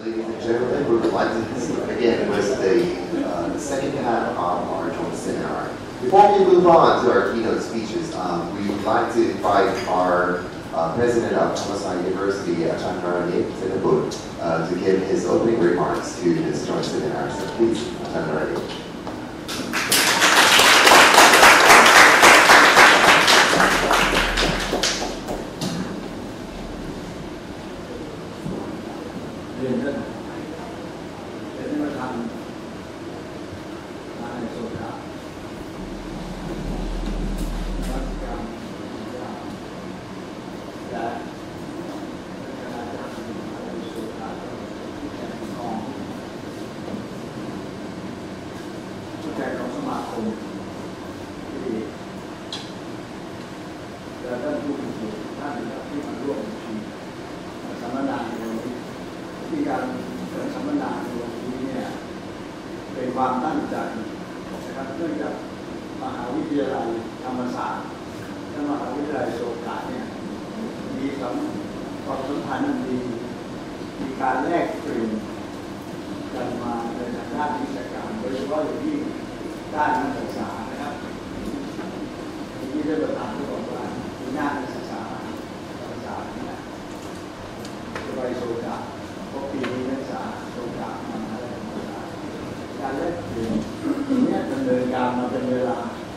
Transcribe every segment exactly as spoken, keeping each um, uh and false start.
Ladies and gentlemen, we're delighted to again with the, uh, the second half of our joint seminar. Before we move on to our keynote speeches, um, we would like to invite our uh, president of Thammasat University, Prachan, uh, to give his opening remarks to this joint seminar. So please, Prachan. ความตั้งใจนะครับเนื่องจากมหาวิทยาลัยธรรมศาสตร์และมหาวิทยาลัยโสกาเนี่ยมีความสัมพันธ์ดีมีการแลกเปลี่ยนกันมาในด้านวิชาการโดยเฉพาะอย่างที่ด้านนักศึกษานะครับที่ได้ประธานที่บอกว่ามีหน้านักศึกษาธรรมศาสตร์เนี่ยวิทยาลัยโสกาเพราะปีนี้นักศึกษาโสกามาการแลกเปลี่ยนนี้ดำเนินการมาเป็นเวลา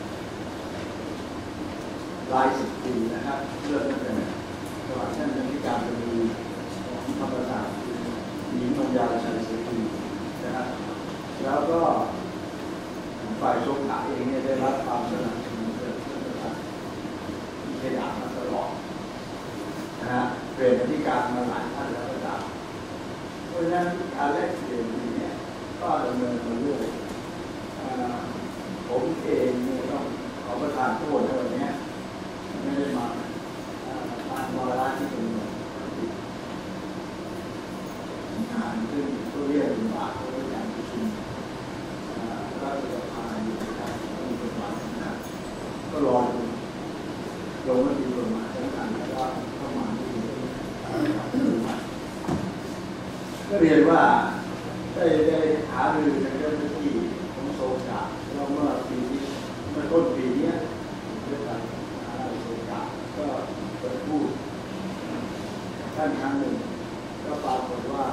หลายสิบปีนะครับเริ่มตั้งแต่สมัยท่านเป็นที่การเป็นของธรรมศาสตร์มีปัญญาชัยศรีนะครับแล้วก็ฝ่ายโสกาเองเนี่ยได้รับความสนับสนุนจากท่านประธานที่ขยันมาตลอดนะฮะเป็นที่การมาหลายท่านแล้วก็ตามเพราะฉะนั้นการแลกเปลี่ยนนี้ก็ดำเนินมาเรื่อยผมเองเนี่ยต้องขอประทานโทษในวันนี้ไม่ได้มาทานวาระที่เป็นงานซึ่งก็เรียกเป็นบาทก็เรียกการประชุมรัฐสภาอยู่ในการมีกฎหมายนะก็รอดูลงมติกฎหมายทั้งการแล้วก็เข้ามาที่ก็เรียนว่าได้ได้หารือในเรื่องที่ของโซกาเราเมื่อปีนี้เมื่อต้นปีนี้เรื่องการหารือโซกาก็เปิดพูดท่านครั้งหนึ่งก็ปรากฏว่า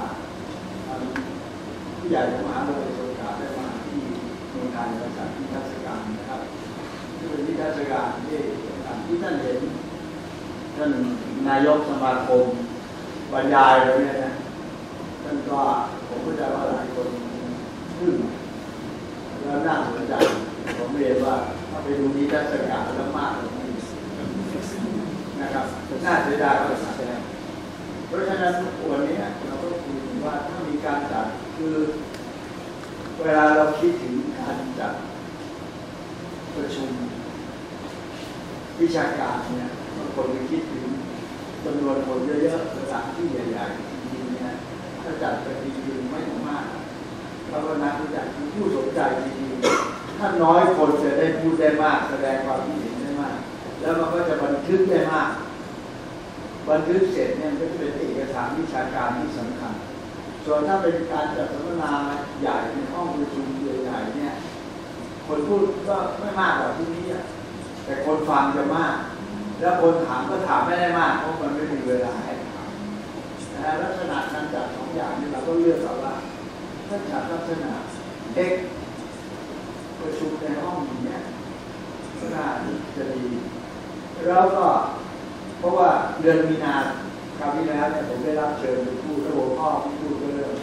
ผู้ใหญ่ของมหาวิทยาลัยโซกาได้มาที่เมืองไทยมาจัดนิทรรศการนะครับที่เป็นนิทรรศการที่ที่ท่านเห็นท่านนายกสมาคมบรรยายเลยเนี่ยนะท่านก็ผมเข้าใจว่าหลายคนทึ่งแล้วน่าสนใจผมเรียนว่าถ้าไปดูนิทรรศการแล้วมากกว่านี้นะครับน่าเสียดายก็จะแสดงเพราะฉะนั้นวันนี้เราก็คุยว่าถ้ามีการจัดคือเวลาเราคิดถึงการจัดประชุมวิชาการเนี่ยบางคนไปคิดถึงจำนวนคนเยอะๆสถานที่ใหญ่ๆจริงๆเนี่ยถ้าจัดเป็นจริงๆไม่มากแล้วก็นักวิจัยผู้สนใจจริงๆถ้าน้อยคนจะได้พูดได้มากแสดงความคิดเห็นได้มากแล้วมันก็จะบันทึกได้มากบันทึกเสร็จเนี่ยก็จะเป็นเอกสารวิชาการที่สำคัญส่วนถ้าเป็นการจัดสัมมนาใหญ่ในห้องประชุมใหญ่ๆเนี่ยคนพูดก็ไม่มากกว่าที่นี้แต่คนฟังจะมากแล้วคนถามก็ถามไม่ได้มากเพราะมันไม่มีเวลาให้ถามนะลักษณะการจัดสองอย่างนี้เราก็เลือกเอาว่าถ้าจัดลักษณะเด็กประชุมในห้องอย่างเนี้ยก็น่าจะดีแล้วก็เพราะว่าเดือนมีนาคราวที่แล้วเนี่ยผมได้รับเชิญไปพูดแล้วหัวข้อที่พูดเรื่อง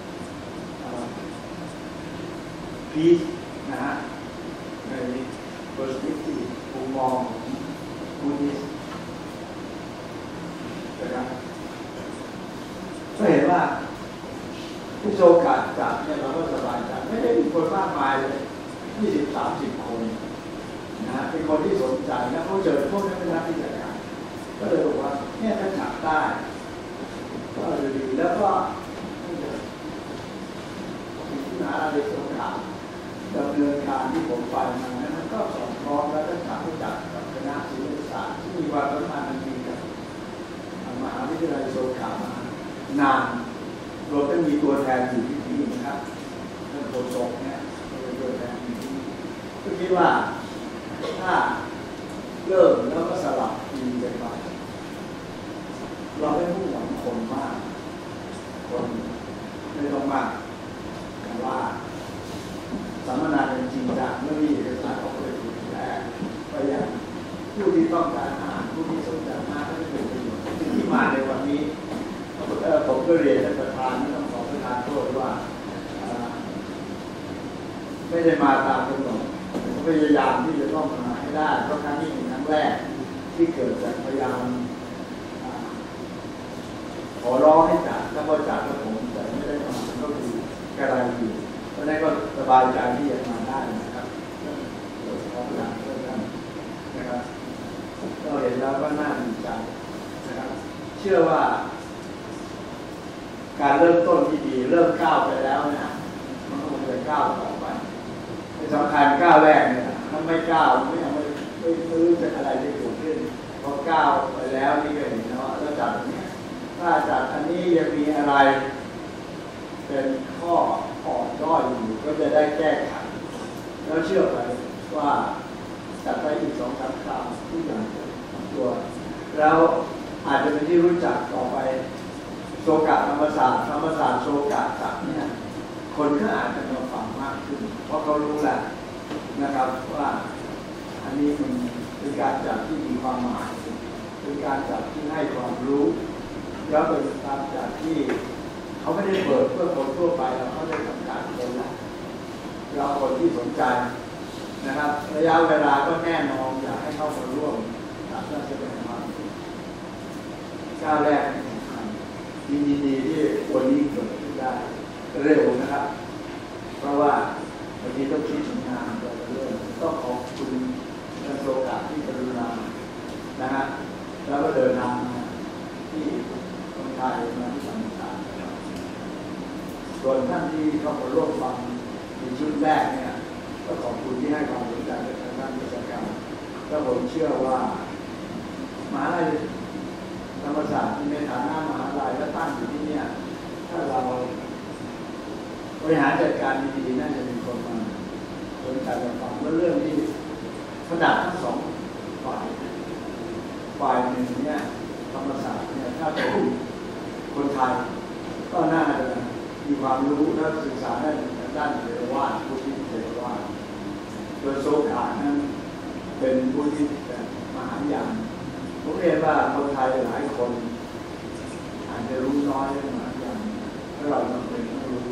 พีซนะฮะในเปอร์สเปกทีฟมุมมองบูดิสนะครับก็เห็นว่าที่โซกาจัดเนี่ยเราก็สบายใจไม่ได้มีคนมากมายเลยยี่สิบสามสิบคนนะฮะเป็นคนที่สนใจแล้วเขาเจอพวกนักวิชาการก็เลยบอกว่าเนี่ยถ้าจัดได้ก็จะดีแล้วก็ที่มหาวิทยาลัยโสกาดำเนินการที่ผมไปมานั้นก็สอดคล้องแล้วก็จัดจัดกับคณะศิลปศาสตร์ที่มีความสัมพันธ์ดีกับมหาวิทยาลัยโสกามานานรวมทั้งมีตัวแทนอยู่ที่นี่นะครับท่านโฆษกเนี่ยเป็นตัวแทนอยู่ที่นี่ก็คิดว่าถ้าเริ่มแล้วก็สลับทีมกันไปเราไม่มุ่งหวังคนมากคนไม่ต้องมากแต่ว่าสัมมนาเป็นจริงจังเมื่อมีเอกสารออกไปถูกแล้ไปยังผู้ที่ต้องการอ่านผู้ที่สนใจมากก็จะเป็นประโยชน์ที่มาในวันนี้ผมก็เรียนท่านประธานไม่ต้องขอประธานโทษว่าไม่ได้มาตามกำหนดพยายามที่จะต้องมาให้ได้เพราะครั้งนี้เป็นครั้งแรกที่เกิดจากพยายามขอร้องให้จัดถ้าพอจัดแล้วผมแต่ไม่ได้มาก็คือกระไรอยู่เพราะนั้นก็สบายใจที่จะมาได้นะครับโดยเฉพาะอย่างเรื่องนั้นนะครับเราเห็นแล้วก็น่าดีใจนะครับเชื่อว่าการเริ่มต้นที่ดีเริ่มก้าวไปแล้วนะมันก็คงจะก้าวต่อไปในสำคัญก้าวแรกเนี่ยถ้าไม่ก้าวไม่ไม่ไม่ไม่รู้จะอะไรจะเกิดขึ้นพอก้าวไปแล้วนี่ก็เห็นนะว่าเราจัดเนี่ยถ้าจัดอันนี้ยังมีอะไรเป็นข้ออ่อนด้อยอยู่ก็จะได้แก้ไขแล้วเชื่อไปว่าจัดไปอีกสองสามคราวทุกอย่างตัวแล้วอาจจะเป็นที่รู้จักต่อไปโซกะธรรมศาสตร์ธรรมศาสตร์โซกะจัดเนี่ยคนก็อาจจะมาฟังมากขึ้นเพราะเขารู้แหละนะครับว่าอันนี้มันเป็นการจัดที่มีความหมายเป็นการจัดที่ให้ความรู้แล้วเป็นการจัดที่เขาไม่ได้เปิดเพื่อคนทั่วไปแล้วเขาได้ทำการคนละเราคนที่สนใจนะครับระยะเวลาก็แน่นอนอยากให้เข้ามาร่วมการแสดงความก้าวแรกสำคัญยินดีที่วันนี้เกิดขึ้นได้เร็วนะครับเพราะว่าวันนี้ต้องคิดถึงงานเราเริ่มต้องขอบคุณท่านโซกะที่กรุณานะฮะแล้วก็เดินทางมาที่คนไทยมาที่ธรรมศาสตร์ส่วนท่านที่เข้ามาร่วมฟังในชุดแรกเนี่ยก็ขอบคุณที่ให้ความสนใจในทางด้านวิชาการและผมเชื่อว่ามหาวิทยาลัยธรรมศาสตร์ในฐานะมหาวิทยาลัยและตั้งอยู่ที่นี่ถ้าเราบริหารจัดการดีๆน่าจะมีคนมาสนใจกับฟังว่าเรื่องที่ขนาดทั้งสองฝ่ายฝ่ายหนึ่งเนี่ยธรรมศาสตร์เนี่ยถ้าเป็นคนไทยก็น่าจะมีความรู้และศึกษาด้านด้านเทรวาสผู้ที่เทรวาสโดยโซกานั้นเป็นผู้ที่มหายานผมเรียนว่าคนไทยหลายคนอาจจะรู้น้อยเรื่องมหายานถ้าเราจำเป็นต้องรู้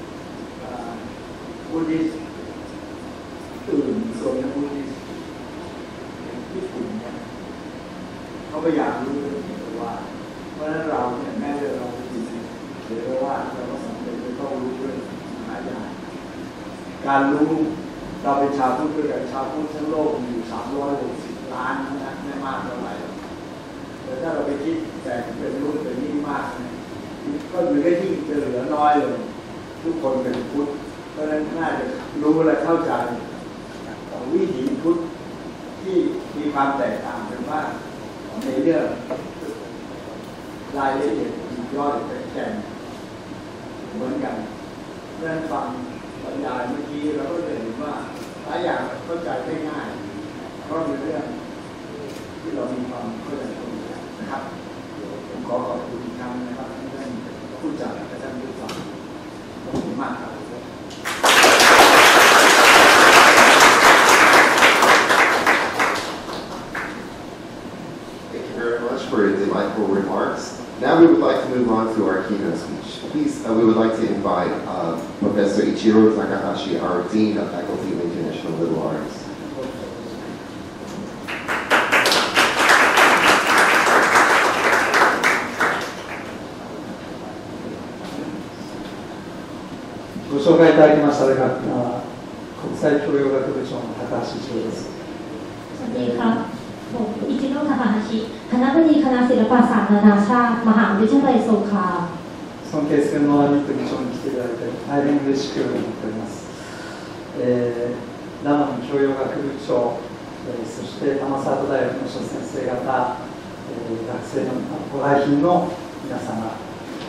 ผู้ที่ตื่นส่วนผู้ที่ญี่ปุ่นเนี่ยเขาพยายามรู้เรื่องเทรวาสเพราะฉะนั้นเราเนี่ยแม้แต่เราอยู่ในเทรวาสเราก็สำคัญจะต้องรู้เรื่องมหายานการรู้เราเป็นชาวพุทธด้วยกันชาวพุทธทั้งโลกมีอยู่สามร้อยหกสิบล้านนะไม่มากเท่าไหร่แต่ถ้าเราไปคิดแต่เป็นรุ่นเป็นนี่มากเนี่ยก็เหลือที่จะเหลือน้อยลงทุกคนเป็นพุทธเพราะฉะนั้นน่าจะรู้และเข้าใจวิถีพุทธที่มีความแตกต่างกันมากในเรื่องรายละเอียดย่อยแต่แข็งเหมือนกันเพราะฉะนั้นฟังบรรยายเมื่อกี้เราก็จะเห็นว่าหลายอย่างเข้าใจได้ง่ายเพราะเป็นเรื่องที่เรามีความเข้าใจตรงนี้นะครับผมขอขอบคุณอีกครั้งนะครับท่านผู้จัดและท่านผู้ฟังขอบคุณมากครับ Thank you very much for the delightful remarks. Now we would like to move on to our keynote speech. Please, uh, we would like to invite uh, Professor Ichiro Takahashi, our Dean of Faculty of International Liberal Arts. ご紹介いただきましたが、国際教養学部長の高橋一郎です。 สวัสดีครับผมอิจิโร่ทาคาฮาชิคณะบดีคณะศิลปศาสตร์นานาชาติมหาวิทยาลัยโซคา尊敬するノアニット部長に来ていただいて大変嬉しく思っております。えー、長野教養学部長、えー、そして玉沢大学の諸先生方、えー、学生のご来賓の皆様、えー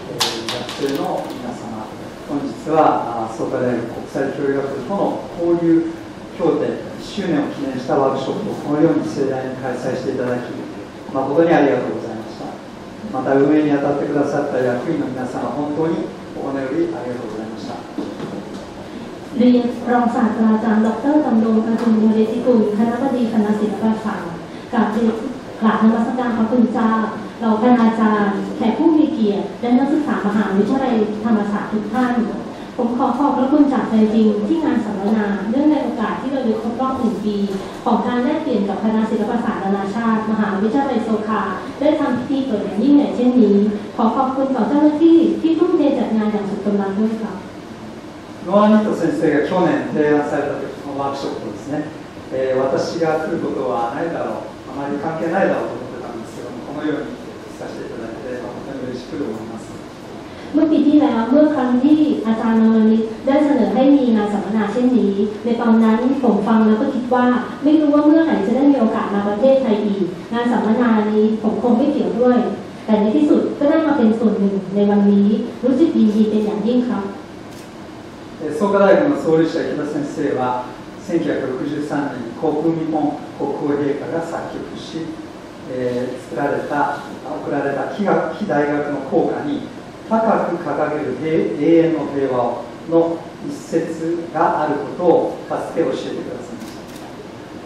学生の皆様、本日は創価大学国際教育学部との交流協定いっしゅうねんを記念したワークショップをこのように盛大に開催していただき、誠にありがとうございました。また運営に当たってくださった役員の皆様、本当に心よりありがとうございました。 เรียนรองศาสตราจารย์ดร.ดำรงอดุลยเดชกุลคณบดีคณะศิลปศาสตร์กราบเรียนกราบนมัสการพระคุณเจ้าเหล่าคณาจารย์แขกผู้มีเกียรติและนักศึกษามหาวิทยาลัยธรรมศาสตร์ทุกท่านผมขอขอบพระคุณจากใจจริงที่งานสัมมนาเนื่องในโอกาสที่เราได้ครบรอบหนึ่งปีของการแลกเปลี่ยนกับคณะศิลปศาสตร์นานาชาติมหาวิทยาลัยโซคาได้ทำพิธีเปิดอย่างยิ่งใหญ่เช่นนี้ขอขอบคุณต่อเจ้าหน้าที่ที่ทุ่มเทจัดงานอย่างสุดกำลังด้วยครับノアニット先生が去年提案された時のワークショップですね、えー、私が来ることはないだろう、あまり関係ないだろうと思ってたんですけども、このようにさせていただいて、本当に嬉しく思います。 เมื่อปีที่แล้วเมื่อครั้งที่อาจารย์นรนิตได้เสนอให้มีงานสัมมนาเช่นนี้ในตอนนั้นผมฟังแล้วก็คิดว่าไม่รู้ว่าเมื่อไหร่จะได้มีโอกาสมาประเทศไทยอีกงานสัมมนานี้ผมคงไม่เกี่ยวด้วยแต่ในที่สุดก็ได้มาเป็นส่วนหนึ่งในวันนี้รู้สึกยินดีเป็นอย่างยิ่งครับ創価大学の創立者池田先生はせんきゅうひゃくろくじゅうさんねんに航空日本国王陛下が作曲し、えー、作られた贈られた非学非大学の校歌に高く掲げる永遠の平和の一節があることをかつて教えてくださいました。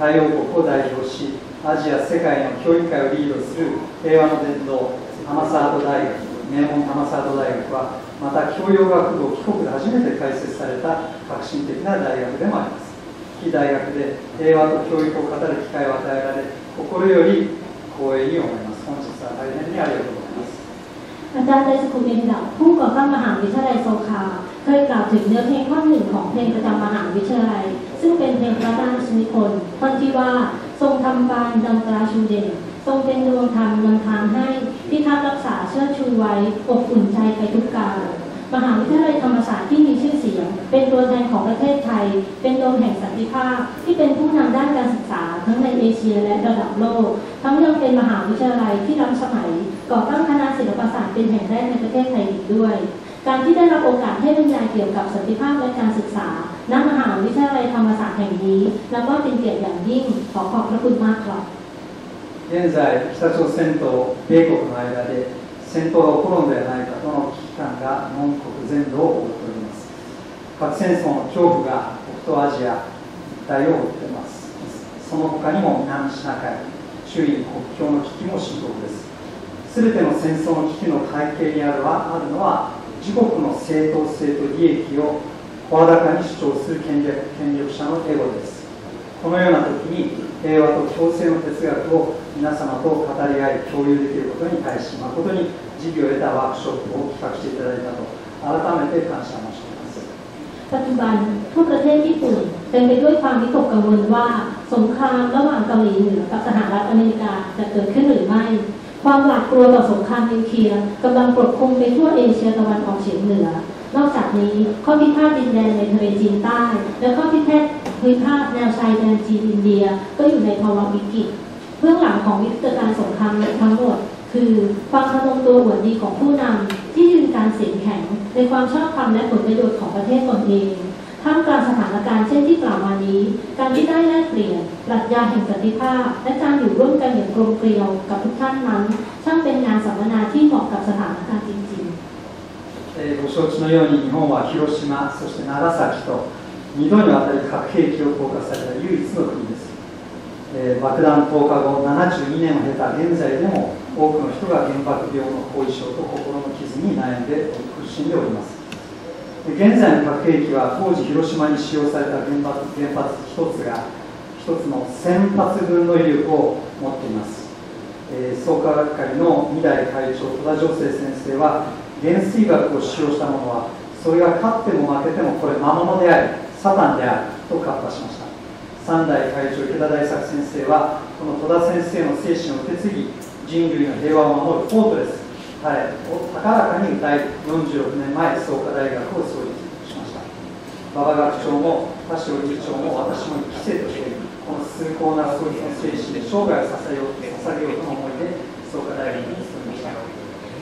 太陽国を代表しアジア世界の教育界をリードする平和の伝道ハマサード大学名門ハマサード大学はまた教養学部を帰国で初めて開設された革新的な大学でもあります。非大学で平和と教育を語る機会を与えられ心より光栄に思います。本日は大変にありがとうございます。 อาจารย์ไตรสกุลเอ็นดับผู้ก่อตั้งมหาวิทยาลัยโซคาเคยกล่าวถึงเนื้อเพลงท่อนหนึ่งของเพลงประจำมหาวิทยาลัยซึ่งเป็นเพลงพระราชนิพนธ์ท่อนที่ว่าทรงทำปานดังตราชูเด่นทรงเป็นดวงธรรมนำทางให้พิทักษ์รักษาเชิดชูไว้อบอุ่นใจไปทุกกาลมหาวิทยาลัยธรรมศาสตร์ที่มีชื่อเสียงเป็นตัวแทนของประเทศไทยเป็นโดมแห่งสันติภาพที่เป็นผู้นำด้านการศึกษาทั้งในเอเชียและระดับโลกทั้งยังเป็นมหาวิทยาลัยที่ล้ำสมัยก่อตั้งคณะศิลปศาสตร์เป็นแห่งแรกในประเทศไทยอีกด้วยการที่ได้รับโอกาสให้บรรยายเกี่ยวกับสันติภาพและการศึกษาณมหาวิทยาลัยธรรมศาสตร์แห่งนี้นับว่าเป็นเกียรติอย่างยิ่งขอขอบพระคุณมากครับ現在北朝鮮と米国の間で戦闘が起こるのではないかとの危機感が日本国全土を覆っております。核戦争の恐怖が北東アジア一帯を覆っています。その他にも南シナ海、周囲国境の危機も深刻です。すべての戦争の危機の背景にあるはあるのは自国の正当性と利益を声高に主張する権力、権力者のエゴです。このような時に平和と共生の哲学を皆様と語り合い共有できることに対し誠に時宜を得たワークショップを企画していただいたと改めて感謝申し上げます。 ปัจจุบันทั่วประเทศญี่ปุ่นเต็มไปด้วยความวิตกกังวลว่าสงครามระหว่างเกาหลีเหนือกับสหรัฐอเมริกาจะเกิดขึ้นหรือไม่ความหวาดกลัวต่อสงครามนิวเคลียร์กำลังปกคลุมไปทั่วเอเชียตะวันออกเฉียงเหนือนอกจากนี้ข้อพิพาทดินแดนในทะเลจีนใต้และข้อพิพาทภูมิภาคแนวชายแดนจีนอินเดียก็อยู่ในภาวะวิกฤตเบื้องหลังของวิกฤตการณ์สงครามทั้งหมดคือความทะนงตัวอวดดีของผู้นำที่ยืนการเสียงแข็งในความชอบธรรมและผลประโยชน์ของประเทศตนเองท่ามกลางสถานการณ์เช่นที่กล่าวมานี้การที่ได้แลกเปลี่ยนปรัชญาแห่งสันติภาพและการอยู่ร่วมกันอย่างกลมเกลียวกับทุกท่านนั้นช่างเป็นงานสัมมนาที่เหมาะกับสถานการณ์จริงๆご承知のように日本は広島そして長崎とにどにわたり核兵器を投下された唯一の国です。えー、爆弾投下後ななじゅうにねんを経た現在でも多くの人が原爆病の後遺症と心の傷に悩んで苦しんでおります。現在の核兵器は当時広島に使用された原発原発一つが一つのせん発分の威力を持っています。えー、創価学会のに代会長戸田常生先生は原水爆を使用したものはそれが勝っても負けてもこれ魔物でありサタンであると喝破しました。さん代会長池田大作先生はこの戸田先生の精神を受け継ぎ人類の平和を守るフォートレス彼を高らかに歌いよんじゅうろくねんまえ創価大学を創立しました。馬場学長も田代理事長も私も一期生としてこの崇高な創立の精神で生涯を捧げよう捧げようとの思いで創価大学に勤めました。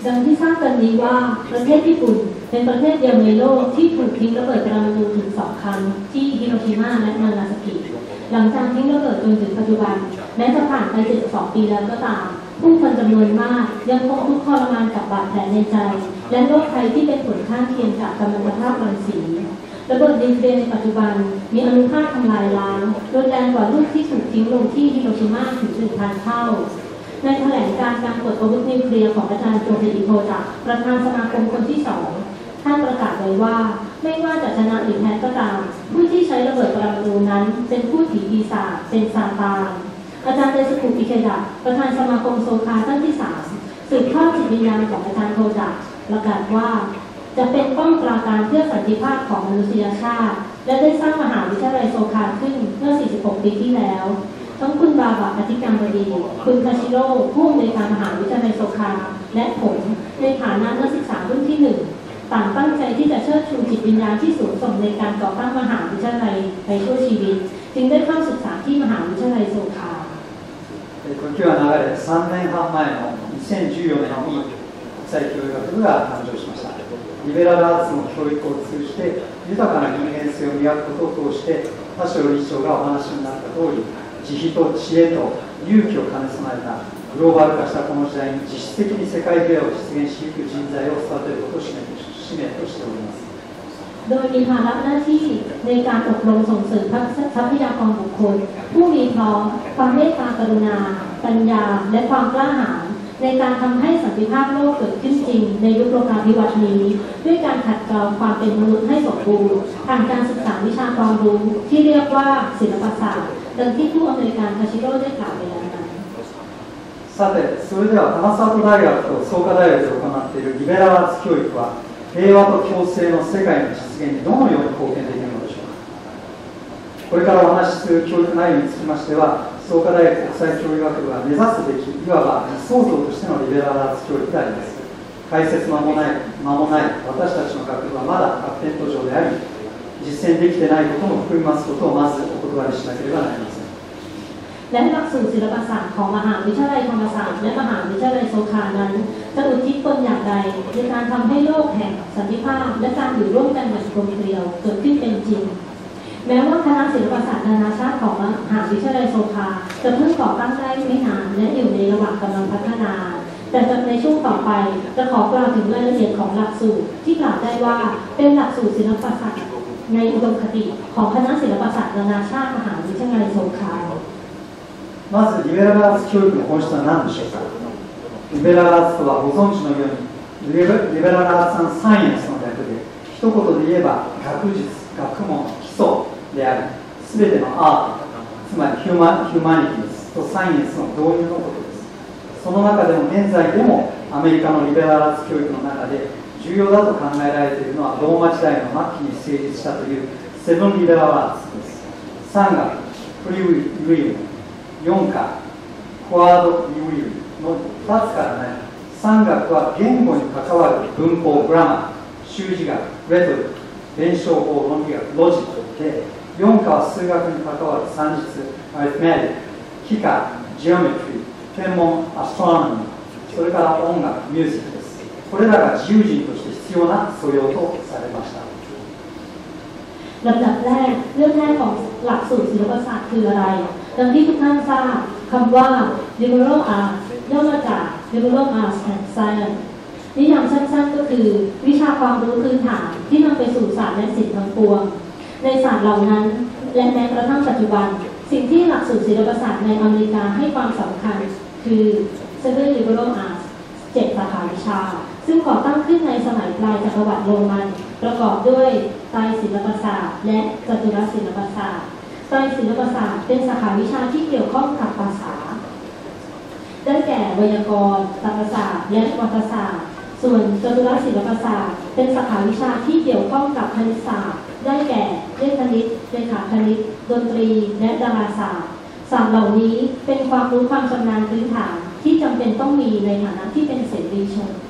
ดังที่ทราบกันดีว่าประเทศญี่ปุ่นเป็นประเทศเดียวในโลกที่ถูกทิ้งระเบิดปรมาณูถึงสองครั้งที่ฮิโรชิมาและนางาซากิหลังจากทิ้งระเบิดจนถึงปัจจุบันแม้จะผ่านไปเจ็ดสิบสองปีแล้วก็ตามผู้คนจำนวนมากยังคงทุกข์ทรมานกับบาดแผลในใจและโรคภัยที่เป็นผลข้างเคียงจากกัมมันตภาพรังสีระเบิดนิวเคลียร์ในปัจจุบันมีอนุภาคทำลายล้างรุนแรงกว่าลูกที่ถูกทิ้งลงที่ฮิโรชิมาถึง หนึ่งพัน เท่าในแถลงการการปลดอาวุธนิวเคลียร์ของอาจารย์โจเฮอิโทจะประธานสมาคมคนที่สองท่านประกาศไว้ว่าไม่ว่าจะชนะหรือแพ้ก็ตามผู้ที่ใช้ระเบิดปรมาณูนั้นเป็นผู้ผีปีศาจเป็นซาตานอาจารย์เดสกุอิเคดะประธานสมาคมโซคาท่านที่สามสืบทอดจิตวิญญาณของอาจารย์โทจะประกาศว่าจะเป็นป้องปราการเพื่อสันติภาพของมนุษยชาติและได้สร้างมหาวิทยาลัยโซคาขึ้นเมื่อสี่สิบหกปีที่แล้วทั้งคุณบาบะอธิการบดีคุณคาชิโร่ผู้อำนวยการมหาวิทยาลัยโซคาและผมในฐานะนักศึกษารุ่นที่หนึ่งต่างตั้งใจที่จะเชิดชูจิตวิญญาณที่สูงส่งในการก่อตั้งมหาวิทยาลัยไปชั่วชีวิตจึงได้เข้าศึกษาที่มหาวิทยาลัยโซคา時は流れさんねんはん前のにせんじゅうよねんに国際教育学部が誕生しました。リベラルアーツの教育を通じて豊かな人間性を磨くことを通して田代理事長がお話になった通り慈悲と知恵と勇気を兼ね備えたグローバル化したこの時代に実質的に世界平和を実現しゆく人材を育てることを使命としております。 โดยมีภาระหน้าที่ในการอบรมส่งเสริมทรัพยากรบุคคลผู้มีพร้อมความเมตตากรุณาปัญญาและความกล้าหาญในการทำให้สันติภาพโลกเกิดขึ้นจริงในยุคโลกาภิวัตน์นี้ด้วยการขัดเกลาความเป็นมนุษย์ให้สมบูรณ์ผ่านการศึกษาวิชาความรู้ที่เรียกว่าศิลปศาสตร์ดังที่ผู้อำนวยการคาชิโร่ได้กล่าวไปแล้วนั้นさて、それでは玉里大学と創価大学で行っているリベラルアーツ教育は平和と共生の世界の実現にどのように貢献できるのでしょうか。これからお話しする教育内容につきましては創価大学国際教育学部が目指すべきいわば理想像としてのリベラルアーツ教育であります。開設間もない間もない私たちの学部はまだ発展途上であり実践できてないことも含みますことをまずお断りしなければなりません。 และหลักสูตรศิลปศาสตร์ของมหาวิทยาลัยธรรมศาสตร์และมหาวิทยาลัยโซคานั้นจะอุทิศตนอย่างใดในการทำให้โลกแห่งสันติภาพและการอยู่ร่วมกันอย่างกลมเกลียวเกิดขึ้นเป็นจริงแม้ว่าคณะศิลปศาสตร์นานาชาติของมหาวิทยาลัยโซคาจะเพิ่งก่อตั้งได้ไม่นานและอยู่ในระหว่างกำลังพัฒนาแต่ในช่วงต่อไปจะขอกล่าวถึงรายละเอียดของหลักสูตรที่กล่าวได้ว่าเป็นหลักสูตรศิลปศาสตร์ในอุดมคติของคณะศิลปศาสตร์นานาชาติมหาวิทยาลัยโซคาまずリベラルアーツ教育の本質は何でしょうか。リベラルアーツとはご存知のようにリベラルアーツサイエンスの略で一言で言えば学術、学問、基礎であり全てのアートつまりヒューマ、ヒューマニティとサイエンスの導入のことです。その中でも現在でもアメリカのリベラルアーツ教育の中で重要だと考えられているのはローマ時代の末期に成立したというセブンリベラルアーツです。三学、フリーウィルよん課、フォワード・リウィルのふたつからね、さん学は言語に関わる文法・グラマー、修辞学、レトリック、弁証法・論理学、ロジックで、よん課は数学に関わる算術、アリスメティック、幾何、ジオメトリー、天文、アストロノミー、それから音楽、ミュージックです。これらが自由人として必要な素養とされました。 ลำดับแรกเรื่องแรกของหลักสูตรศิลปศาสตร์คืออะไรดังที่ทุกท่านทราบคำว่า liberal arts ย่อมาจาก liberal arts and science นิยามสั้นๆก็คือวิชาความรู้พื้นฐานที่นำไปสู่ศาสตร์และศิลป์ทั้งปวงในศาสตร์เหล่านั้นและแม้กระทั่งปัจจุบันสิ่งที่หลักสูตรศิลปศาสตร์ในอเมริกาให้ความสำคัญคือ seven liberal arts เจ็ดสาขาวิชาซึ่งก่อตั้งขึ้นในสมัยปลายจักรวรรดิโรมันประกอบด้วยไตรศิลปศาสตร์และจัตุรศิลปศาสตร์ไตรศิลปศาสตร์เป็นสาขาวิชาที่เกี่ยวข้องกับภาษาได้แก่ไวยากรณ์ตรรกศาสตร์และวรรณศาสตร์ส่วนจัตุรศิลปศาสตร์เป็นสาขาวิชาที่เกี่ยวข้องกับคณิตศาสตร์ได้แก่เลขคณิตเลขาคณิตดนตรีและดาราศาสตร์ศาสตร์เหล่านี้เป็นความรู้ความชำนาญพื้นฐานที่จำเป็นต้องมีในฐานะที่เป็นเสรีชน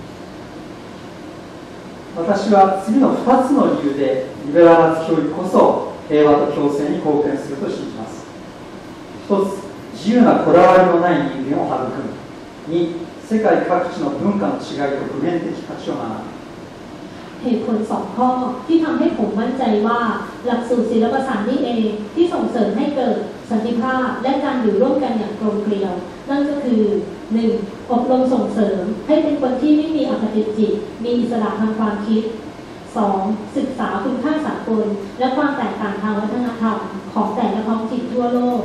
私は次のふたつの理由でリベラルアーツ教育こそ平和と共生に貢献すると信じます。ひとつ、自由なこだわりのない人間を育む。に、世世界各地の文化の違いと普遍的価値を学ぶ。 เหตุผลสองข้อที่ทำให้ผมมั่นใจว่าหลักสูตรศิลปศาสตร์นี่เองที่ส่งเสริมให้เกิดสันติภาพและการอยู่ร่วมกันอย่างกลมเกลียวนั่นก็คือ หนึ่ง อบรมส่งเสริมให้เป็นคนที่ไม่มีอคติจิตมีอิสระทางความคิด สอง ศึกษาคุณค่าสากลและความแตกต่างทางวัฒนธรรมของแต่ละท้องถิ่นทั่วโลก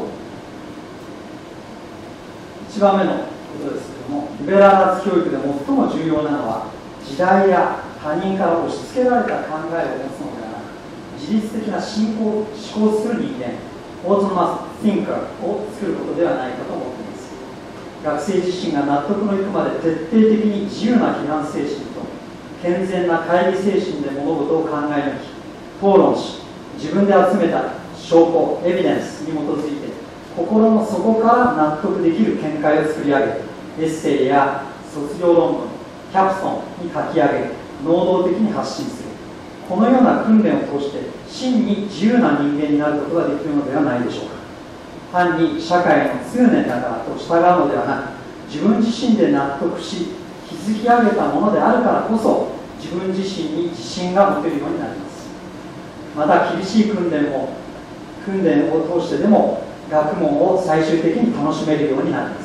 いちばんめのことですけども、リベラルアーツ教育で最も重要なのは時代や他人から押し付けられた考えを持つのではなく、自律的な思考、思考する人間、オートノマス・ティンカーを作ることではないかと思っています。学生自身が納得のいくまで徹底的に自由な批判精神と健全な会議精神で物事を考え抜き、討論し、自分で集めた証拠、エビデンスに基づいて、心の底から納得できる見解を作り上げ、エッセイや卒業論文、キャプソンに書き上げ、能動的に発信する。このような訓練を通して真に自由な人間になることができるのではないでしょうか。単に社会の通念だからと従うのではなく、自分自身で納得し築き上げたものであるからこそ自分自身に自信が持てるようになります。また厳しい訓練も訓練を通してでも学問を最終的に楽しめるようになります。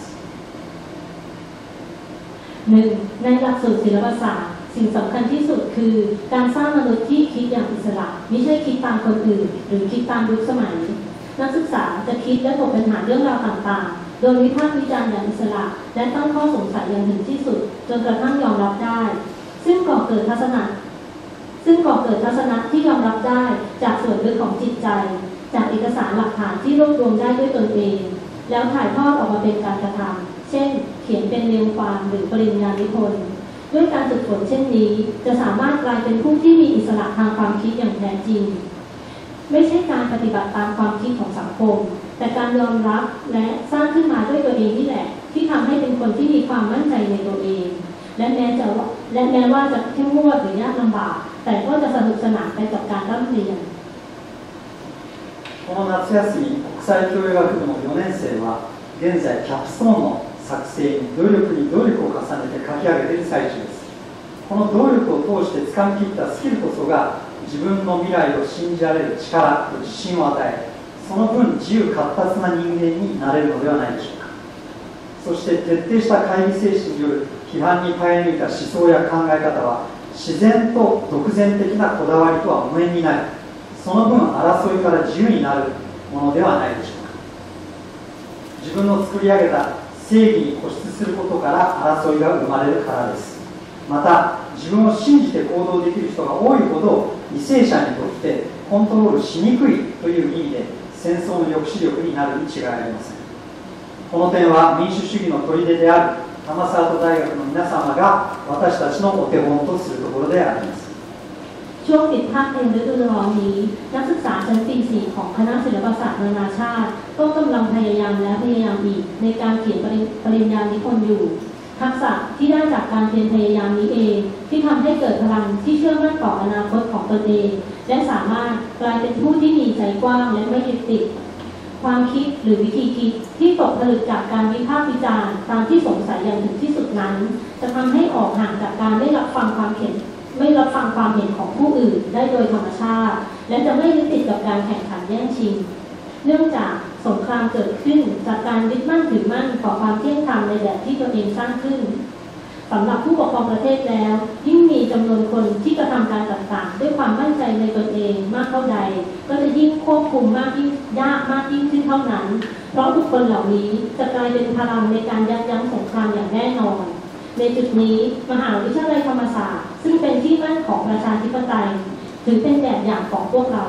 หนึ่งในหลักสูตรศิลปศาสตร์สิ่งสำคัญที่สุดคือการสร้างมนุษย์ที่คิดอย่างอิสระไม่ใช่คิดตามคนอื่นหรือคิดตามยุคสมัยนักศึกษาจะคิดและถกปัญหาเรื่องราวต่างๆโดยวิพากษ์วิจารณ์อย่างอิสระและตั้งข้อสงสัยอย่างถึงที่สุดจนกระทั่งยอมรับได้ซึ่งก่อเกิดทัศนะซึ่งก่อเกิดทัศนะที่ยอมรับได้จากส่วนลึกของจิตใจจากเอกสารหลักฐานที่รวบรวมได้ด้วยตนเองแล้วถ่ายทอดออกมาเป็นการกระทำเช่นเขียนเป็นเรียงความหรือปริญญานิพนธ์ด้วยการฝึกฝนเช่นนี้จะสามารถกลายเป็นผู้ที่มีอิสระทางความคิดอย่างแท้จริงไม่ใช่การปฏิบัติตามความคิดของสังคมแต่การยอมรับและสร้างขึ้นมาด้วยตัวเองนี่แหละที่ทำให้เป็นคนที่มีความมั่นใจในตัวเองและแม้จะและแม้ว่าจะเข้มงวดหรือยากลำบากแต่ก็จะสนุกสนานไปกับการร่ำเรียนこの夏休み国際教養学部のよねん生は現在キャプストーンの作成に努力に努力を重ねて書き上げている最中です。この努力を通して掴み切ったスキルこそが自分の未来を信じられる力と自信を与え、その分自由闊達な人間になれるのではないでしょうか。そして徹底した会議精神による批判に耐え抜いた思想や考え方は自然と独善的なこだわりとは無縁になり、その分争いから自由になるものではないでしょうか。自分の作り上げた正義に固執することから争いが生まれるからです。また自分を信じて行動できる人が多いほど為政者にとってコントロールしにくいという意味で戦争の抑止力になるに違いありません。この点は民主主義の砦であるタマサート大学の皆様が私たちのお手本とするところであります。 ช่วงปิดภาคเรียนฤดูร้อนนี้นักศึกษาชั้นปีสี่ของคณะศิลปศาสตร์นานาชาติก็กำลังพยายามและพยายามอีกในการเขียนปริญญานิพนธ์อยู่ทักษะที่ได้จากการเพียรพยายามนี้เองที่ทำให้เกิดพลังที่เชื่อมั่นต่ออนาคตของตนเองและสามารถกลายเป็นผู้ที่มีใจกว้างและไม่ยึดติดความคิดหรือวิธีคิดที่ตกผลึกจากการวิพากษ์วิจารณ์ตามที่สงสัยอย่างถึงที่สุดนั้นจะทำให้ออกห่างจากการได้รับฟังความเห็นไม่รับฟังความเห็นของผู้อื่นได้โดยธรรมชาติและจะไม่ยึดติดกับการแข่งขันแย่งชิงเนื่องจากสงครามเกิดขึ้นจากการยึดมั่นถือมั่นต่อความเที่ยงธรรมในแบบที่ตัวเองสร้างขึ้นสำหรับผู้ปกครองประเทศแล้วยิ่งมีจำนวนคนที่กระทำการต่างๆด้วยความมั่นใจในตนเองมากเท่าใดก็จะยิ่งควบคุมมากยิ่งยากมากยิ่งขึ้นเท่านั้นเพราะบุคคลเหล่านี้จะกลายเป็นพลังในการยับยั้งสงครามอย่างแน่นอนในจุดนี้มหาวิทยาลัยธรรมศาสตร์ซึ่งเป็นที่มั่นของประชาธิปไตยถือเป็นแบบอย่างของพวกเรา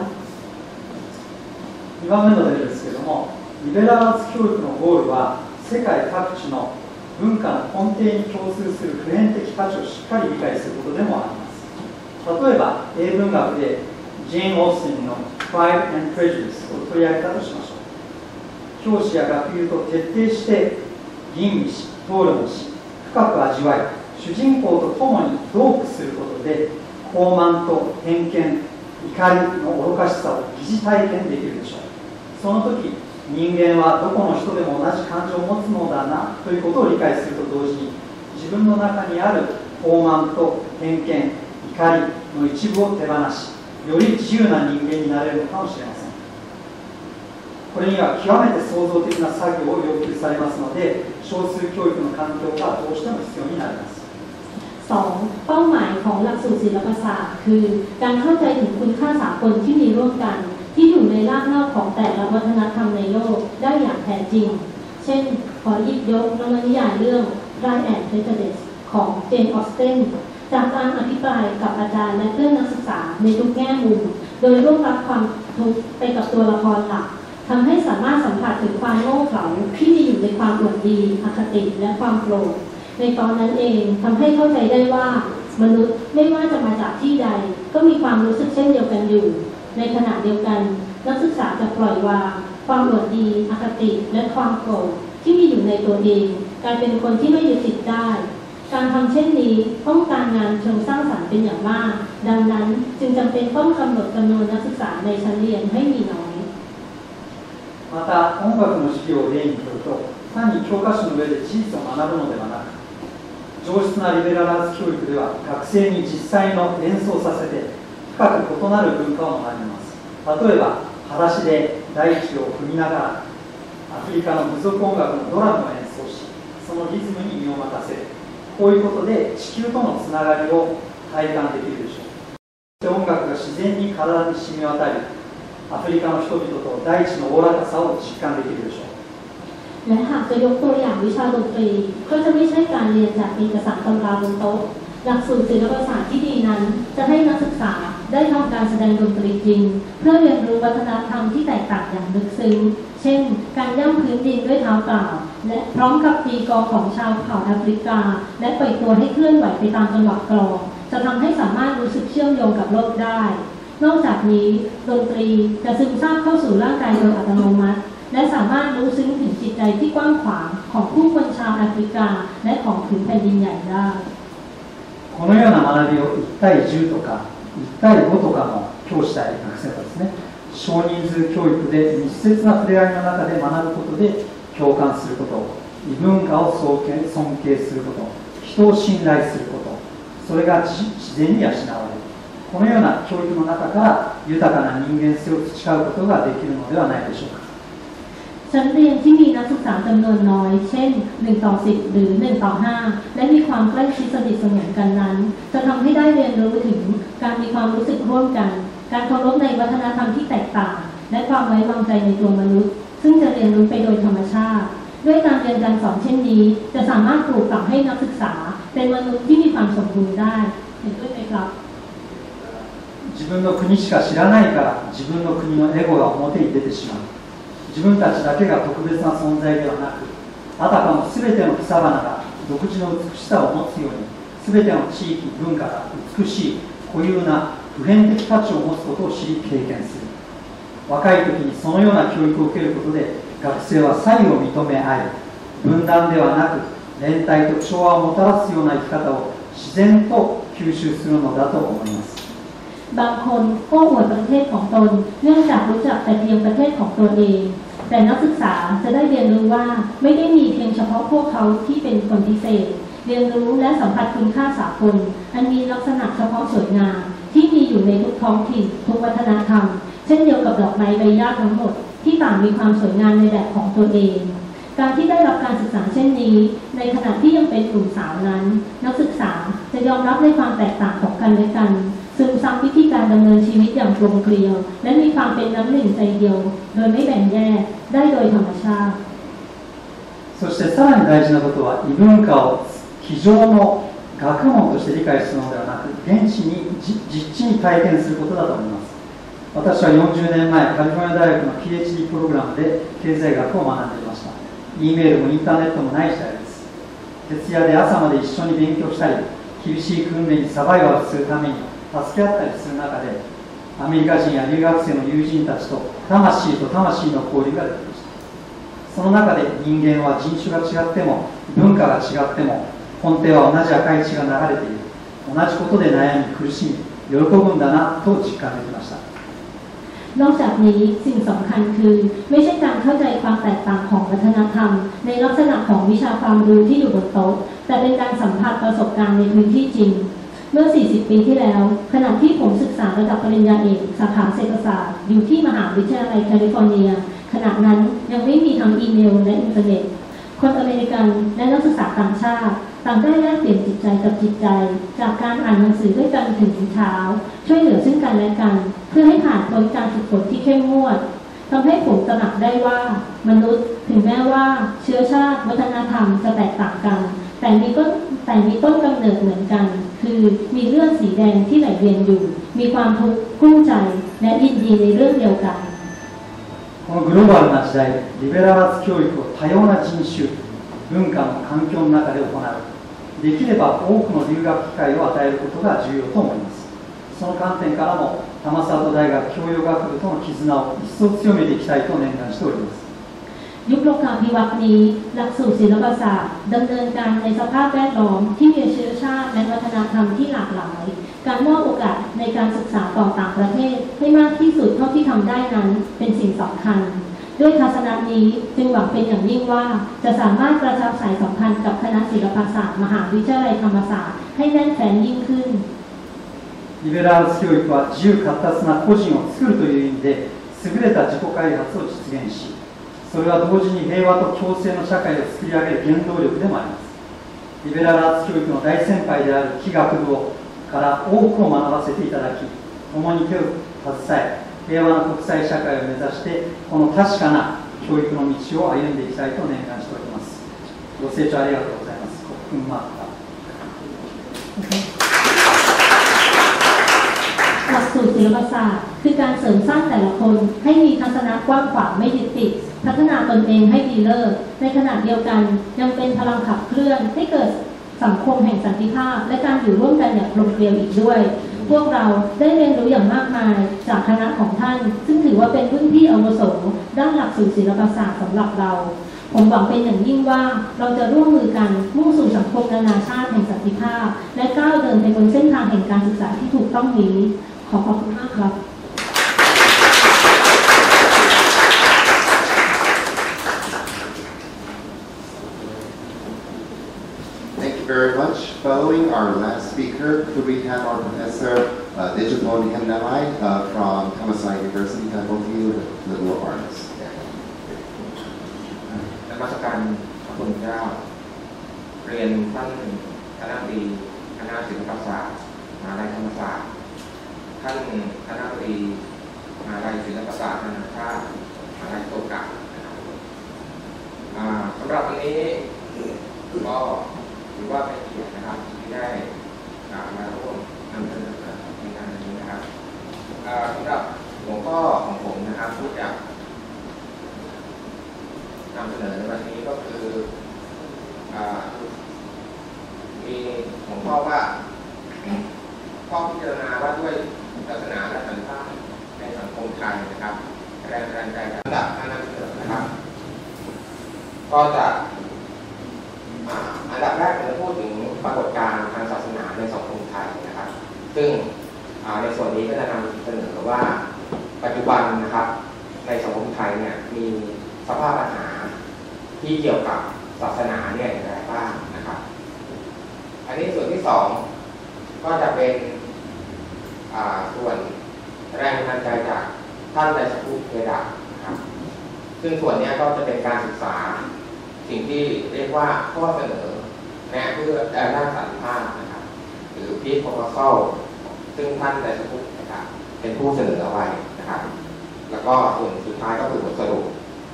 にばんめの例ですけれども、リベラルアーツ教育のゴールは世界各地の文化の根底に共通する普遍的価値をしっかり理解することでもあります。例えば英文学でジェーン・オースティンの Pride and Prejudice を取り上げたとしましょう。教師や学友と徹底して吟味し討論し深く味わい主人公と共に同苦することで傲慢と偏見怒りの愚かしさを疑似体験できるでしょう。その時人間はどこの人でも同じ感情を持つのだなということを理解すると同時に自自分の中にある傲慢と偏見、怒りの一部を手放し、より自由な人間になれるのかもしれません。これには極めて創造的な作業を要求されますので、少数教育の環境がどうしても必要になります。 สองเป้าหมายของหลักสูตรศิลปศาสตร์คือการเข้าใจถึงคุณค่าสากลที่มีร่วมกันที่อยู่ในรากเหง้าของแต่ละวัฒนธรรมในโลกได้อย่างแท้จริงเช่นขอหยิบยกนวนิยายเรื่อง Pride and Prejudice ของเจน ออสเทนจากการอภิปรายกับอาจารย์และเพื่อนนักศึกษาในทุกแง่มุมโดยร่วมรับความทุกข์ไปกับตัวละครหลักทำให้สามารถสัมผัสถึงความโง่เขลาที่มีอยู่ในความอวดดีอคติและความโกรธในตอนนั้นเองทำให้เข้าใจได้ว่ามนุษย์ไม่ว่าจะมาจากที่ใดก็มีความรู้สึกเช่นเดียวกันอยู่ในขณะเดียวกันนักศึกษาจะปล่อยวางความอวดดีอคติและความโกรธที่มีอยู่ในตัวเองกลายเป็นคนที่ไม่ยึดติดได้การทำเช่นนี้ต้องการงานเชิงสร้างสรรค์เป็นอย่างมากดังนั้นจึงจำเป็นต้องกำหนดจำนวนนักศึกษาในชั้นเรียนให้มีน้อยまた音楽の授業を例にとると単に教科書の上で事実を学ぶのではなく上質なリベラルアーツ教育では学生に実際の演奏させて深く異なる文化を学びます。例えば裸足で大地を踏みながらアフリカの部族音楽のドラムを演奏しそのリズムに身を任せるこういうことで地球とのつながりを体感できるでしょう。音楽が自然に体に染み渡りアフリカの人々と大地のおおらかさを実感できるでしょう。 และหากจะยกตัวอย่างวิชาดนตรีก็จะไม่ใช่การเรียนจากเอกสารตำราบนโต๊ะหลักสูตรศิลปศาสตร์ที่ดีนั้นจะให้นักศึกษาได้ทำการแสดงดนตรีจริงเพื่อเรียนรู้วัฒนธรรมที่แตกต่างอย่างลึกซึ้งเช่นการย่ำพื้นดินด้วยเท้าเปล่าและพร้อมกับตีกลองของชาวเผ่าแอฟริกาและปล่อยตัวให้เคลื่อนไหวไปตามจังหวะกลองจะทำให้สามารถรู้สึกเชื่อมโยงกับโลกได้นอกจากนี้ดนตรีจะซึมซาบเข้าสู่ร่างกายโดยอัตโนมัติและสามารถรู้ซึ้งถึงจิตใจที่กว้างขวางของผู้คนชาวแอฟริกาและของผืนแผ่นดินใหญ่ได้このような学びをいちたいじゅうとかいちたいごとかの教師たち学生とですね少人数教育で密接な触れ合いの中で学ぶことで共感すること異文化を尊敬すること人を信頼することそれが自然に養われるこのような教育の中から豊かな人間性を培うことができるのではないでしょうかชั้นเรียนที่มีนักศึกษาจำนวนน้อยเช่นหนึ่งต่อสิบหรือหนึ่งต่อห้าและมีความใกล้ชิดสนิทสนมกันนั้นจะทำให้ได้เรียนรู้ถึงการมีความรู้สึกร่วมกันการเคารพในวัฒนธรรมที่แตกต่างและความไว้วางใจในตัวมนุษย์ซึ่งจะเรียนรู้ไปโดยธรรมชาติด้วยการเรียนการสอนเช่นนี้จะสามารถปลูกฝังให้นักศึกษาเป็นมนุษย์ที่มีความสมบูรณ์ได้เห็นด้วยไหมครับ自分の国しか知らないから自分の国のエゴが表に出てしまう自分たちだけが特別な存在ではなくあたかも全ての草花が独自の美しさを持つように全ての地域文化が美しい固有な普遍的価値を持つことを知り経験する若い時にそのような教育を受けることで学生は差異を認め合い分断ではなく連帯と調和をもたらすような生き方を自然と吸収するのだと思いますบางคนก็อวดประเทศของตนเนื่องจากรู้จักแต่เพียงประเทศของตัวเองแต่นักศึกษาจะได้เรียนรู้ว่าไม่ได้มีเพียงเฉพาะพวกเขาที่เป็นคนพิเศษเรียนรู้และสัมผัสคุณค่าสากลอันมีลักษณะเฉพาะสวยงามที่มีอยู่ในทุกท้องถิ่นทุกวัฒนธรรมเช่นเดียวกับดอกไม้ใบหญ้าทั้งหมดที่ต่างมีความสวยงามในแบบของตัวเองการที่ได้รับการศึกษาเช่นนี้ในขณะที่ยังเป็นกลุ่มสาวนั้นนักศึกษาจะยอมรับในความแตกต่างของกันและกันซึมซับวิธีการดำเนินชีวิตอย่างกลมเกลียวและมีความเป็นน้ำหนึ่งใจเดียวโดยไม่แบ่งแยกได้โดยธรรมชาติそしてさらに大事なことは異文化を机上の学問として理解するのではなく現地に実地に体験することだと思います私はよんじゅうねんまえカリフォルニア大学の ピーエイチディー プログラムで経済学を学んでいました E メールもインターネットもない時代です徹夜で朝まで一緒に勉強したり厳しい訓練にサバイバルするために助け合ったりする中でアメリカ人や留学生の友人たちと魂と魂の交流ができましたその中で人間は人種が違っても文化が違っても根底は同じ赤い血が流れている同じことで悩み苦しみ喜ぶんだなと実感できましたนอกจากนี้สิ่งสำคัญคือไม่ใช่การเข้าใจความแตกต่างของวัฒนธรรมในลักษณะของวิชาความรู้ที่อยู่บนโต๊ะแต่เป็นการสัมผัสประสบการณ์ในพื้นที่จริงเมื่อ สี่สิบ ปีที่แล้วขณะที่ผมศึกษาระดับปริญญาเอกสาขาเศรษฐศาสตร์อยู่ที่มหาวิทยาลัยแคลิฟอร์เนียขณะนั้นยังไม่มีทั้งอีเมลและอินเทอร์เน็ตคนอเมริกันและนักศึกษาต่างชาติต่างได้แลกเปลี่ยนจิตใจกับจิตใจจากการอ่านหนังสือด้วยกันถึงเช้าช่วยเหลือซึ่งกันและกันเพื่อให้ผ่านพ้นการฝึกฝนที่เข้มงวดทำให้ผมตระหนักได้ว่ามนุษย์ถึงแม้ว่าเชื้อชาติวัฒนธรรมจะแตกต่างกันแต่มีต้นแต่มีต้นกำเนิดเหมือนกันคือมีเลือดสีแดงที่ไหลเวียนอยู่มีความทุกข์กลุ้มใจและยินดีในเรื่องเดียวกันこのグローバルな時代でリベラルアーツ教育を多様な人種文化の環境の中で行うできれば多くの留学機会を与えることが重要と思いますその観点からも玉里大学教養学部との絆を一層強めていきたいと念願しておりますยุคโลกาภิวัตน์นี้หลักสูตรศิลปศาสตร์ดำเนินการในสภาพแวดล้อมที่มีเชื้อชาติและวัฒนธรรมที่หลากหลายการมอบโอกาสในการศึกษาต่อต่างประเทศให้มากที่สุดเท่าที่ทำได้นั้นเป็นสิ่งสำคัญด้วยทัศนะนี้จึงหวังเป็นอย่างยิ่งว่าจะสามารถกระชับสายสัมพันธ์กับคณะศิลปศาสตร์มหาวิทยาลัยธรรมศาสตร์ให้แน่นแฟ้นยิ่งขึ้นリベラル教育は自由闊達な個人を作るという意味で優れた自己開発を実現しそれは同時に平和と共生の社会を作り上げる原動力でもありますリベラルアーツ教育の大先輩である非学部から多くを学ばせていただき共に手を携え平和な国際社会を目指してこの確かな教育の道を歩んでいきたいと念願しておりますご清聴ありがとうございます国訓マークหลักสูตรศิลปศาสตร์คือการเสริมสร้างแต่ละคนให้มีทัศนะกว้างขวางไม่ยึดติดพัฒนาตนเองให้ดีเลิศในขณะเดียวกันยังเป็นพลังขับเคลื่อนให้เกิดสังคมแห่งสันติภาพและการอยู่ร่วมกันอย่างกลมเกลียวอีกด้วยพวกเราได้เรียนรู้อย่างมากมายจากคณะของท่านซึ่งถือว่าเป็นรุ่นพี่อาวุโสด้านหลักสูตรศิลปศาสตร์สำหรับเราผมหวังเป็นอย่างยิ่งว่าเราจะร่วมมือกันมุ่งสู่สังคมนานาชาติแห่งสันติภาพและก้าวเดินไปบนเส้นทางแห่งการศึกษาที่ถูกต้องนี้ขอขอบคุณมากครับ Thank you very much. Following our last speaker, could we have our Professor uh, Dejabon Hemnamai uh, from Thammasat University have both of you a little artist. นมัสการพระคุณเจ้าเรียนท่านคณะบดีคณะศิลปศาสตร์มหาวิทยาลัยธรรมศาสตร์ท่านคณะบดีมหาวิทยาลัยศิลปศาสตร์นานาชาติมหาวิทยาลัยโซกะสำหรับวันนี้ก็ถือว่าเป็นเกียรตินะครับที่ได้มาร่วมนำเสนอในงานนี้นะครับสำหรับหัวข้อของผมนะครับที่จะนำเสนอในวันนี้ก็คือมีหัวข้อว่าข้อพิจารณาว่าด้วยศาสนาและสันติภาพในสังคมไทยนะครับแรงบันดาลใจจากระดับการนำเสนอนะครับก็จะอันดับแรกจะพูดถึงปรากฏการณ์ทางศาสนาในสังคมไทยนะครับซึ่งในส่วนนี้ก็จะนำเสนอว่าปัจจุบันนะครับในสังคมไทยเนี่ยมีสภาพปัญหาที่เกี่ยวกับศาสนาเนี่ยอย่างไรบ้างนะครับอันนี้ส่วนที่สองก็จะเป็นส่วนแรงบันดาลใจจากท่านในสกุลเทดะนะครับซึ่งส่วนนี้ก็จะเป็นการศึกษาสิ่งที่เรียกว่าข้อเสนอแนะเพื่อด้านสันติภาพนะครับหรือพีทโพรโตคอลซึ่งท่านในสกุลนะครับเป็นผู้เสนอเอาไว้นะครับแล้วก็ส่วนสุดท้ายก็คือบทสรุป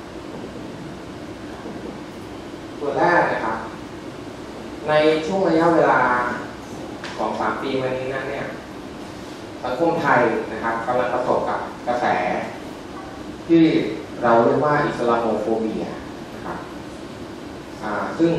ส่วนแรกนะครับในช่วงระยะเวลาสองสามปีมานี้นั้นเนี่ยสังคมไทยนะครับกำลังประสบกับกระแสที่เราเรียกว่าอิสลามโฟเบียนะครับซึ่ง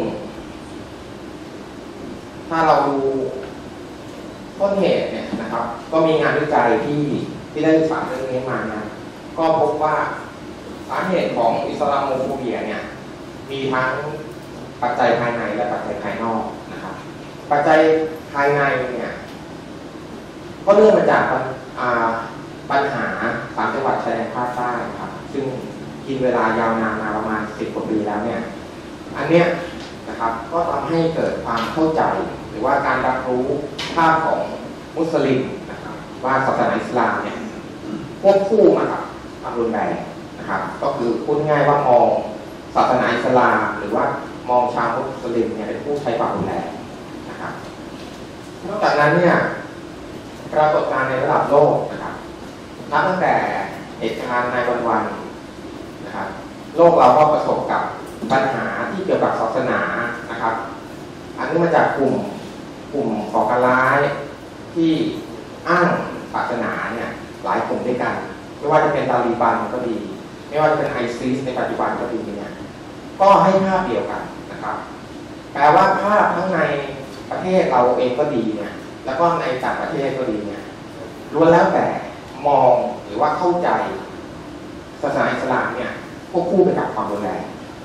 ถ้าเราดูต้นเหตุเนี่ยนะครับก็มีงานวิจัยที่ที่ได้ศึกษาเรื่องนี้มานะก็พบว่าสาเหตุของอิสลามโฟเบียเนี่ยมีทั้งปัจจัยภายในและปัจจัยภายนอกนะครับปัจจัยภายในเนี่ยก็เริ่มมาจากปัญหาสามจังหวัดชายแดนภาคใต้ครับซึ่งกินเวลายาวนานมาประมาณสิบกว่าปีแล้วเนี่ยอันเนี้ยนะนะครับก็ทำให้เกิดความเข้าใจหรือว่าการรับรู้ภาพของมุสลิมนะครับว่าศาสนาอิสลามเนี่ยควบคู่มากับความรุนแรงนะครับก็คือพูดง่ายว่ามองศาสนาอิสลามหรือว่ามองชาวมุสลิมเนี่ยเป็นผู้ใช้ความรุนแรงนะครับนอกจากนั้นเนี่ยปรากฏการณ์ในระดับโลกนะครับนับตั้งแต่เหตุการณ์ในวันๆนะครับโลกเราก็ประสบกับปัญหาที่เกี่ยวกับศาสนานะครับอันนี้มาจากกลุ่มกลุ่มก่อการร้ายที่อ้างศาสนาเนี่ยหลายกลุ่มด้วยกันไม่ว่าจะเป็นตาลีบันก็ดีไม่ว่าจะเป็นไอซิสในปัจจุบันก็ดีเนี่ยก็ให้ภาพเดียวกันนะครับแปลว่าภาพทั้งในประเทศเราเองก็ดีเนี่ยแล้วก็ในต่างประเทศก็ดีเนี่ยล้วนแล้วแต่มองหรือว่าเข้าใจศาสนาอิสลามเนี่ยควบคู่ไปกับความรุนแรง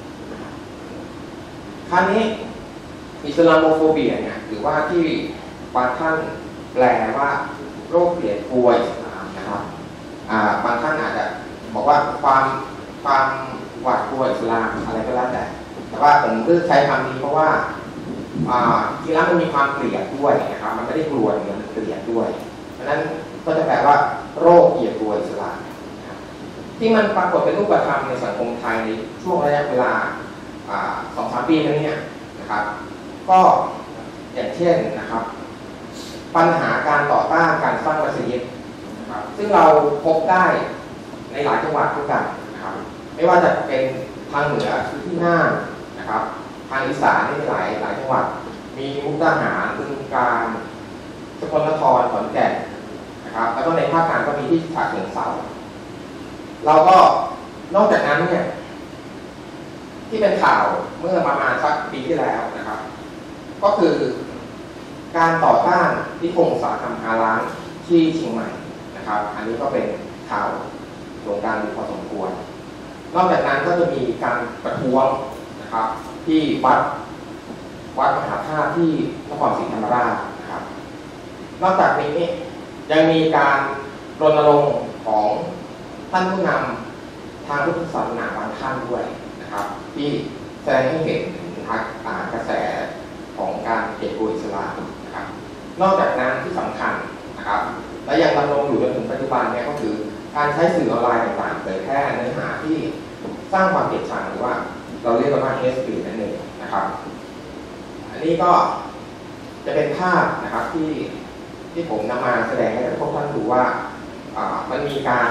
คราวนี้อิสลามโมโฟเบียเนี่ยหรือว่าที่บางท่านแปลว่าโรคเกลียดกลัวอิสลามนะครับบางท่านอาจจะบอกว่าความความหวาดกลัวอิสลามอะไรก็แล้วแต่แต่ว่าผมเลือกใช้คำนี้เพราะว่าจริงแล้วมันมีความเกลียดด้วยนะครับมันไม่ได้กลัวอย่างเดียวมันเกลียดด้วยเพราะฉะนั้นก็จะแปลว่าโรคเกลียดกลัวอิสลามที่มันปรากฏเป็นรูปธรรมในสังคมไทยในช่วงระยะเวลาสองสามปีนี้เนี่ยนะครับก็อย่างเช่นนะครับปัญหาการต่อต้านการสร้างมัสยิดนะครับซึ่งเราพบได้ในหลายจังหวัดด้วยกันนะครับไม่ว่าจะเป็นทางเหนือคือที่น่านนะครับทางอีสานนี่หลายหลายจังหวัดมีมุกดาหารบึงกาฬสกลนครขอนแก่นนะครับแล้วก็ในภาคกลางก็มีที่ฉะเชิงเทราเราก็นอกจากนั้นเนี่ยที่เป็นข่าวเมื่อประมาณสักปีที่แล้วนะครับก็คือการต่อต้านนิคมอุตสาหกรรมฮาลาลที่เชียงใหม่นะครับอันนี้ก็เป็นข่าวโด่งดังอยู่พอสมควรนอกจากนั้นก็จะมีการประท้วงนะครับที่วัดวัดมหาธาตุที่นครศรีธรรมราชนะครับนอกจากนี้ยังมีการรณรงค์ของท่านผู้นำทางพุทธศาสนาบางท่านด้วยนะครับที่แสดงให้เห็นถึงกระแสของการเกลียดกลัวอิสลามนะครับนอกจากนั้นที่สำคัญนะครับและยังดำรงอยู่จนถึงปัจจุบันเนี่ยก็คือการใช้สื่อออนไลน์ต่างๆเผยแพร่เนื้อหาที่สร้างความเกลียดชังหรือว่าเราเรียกกันว่า hate speech นั่นเองนะครับอันนี้ก็จะเป็นภาพนะครับที่ที่ผมนำมาแสดงให้พวกท่านดูว่ามันมีการ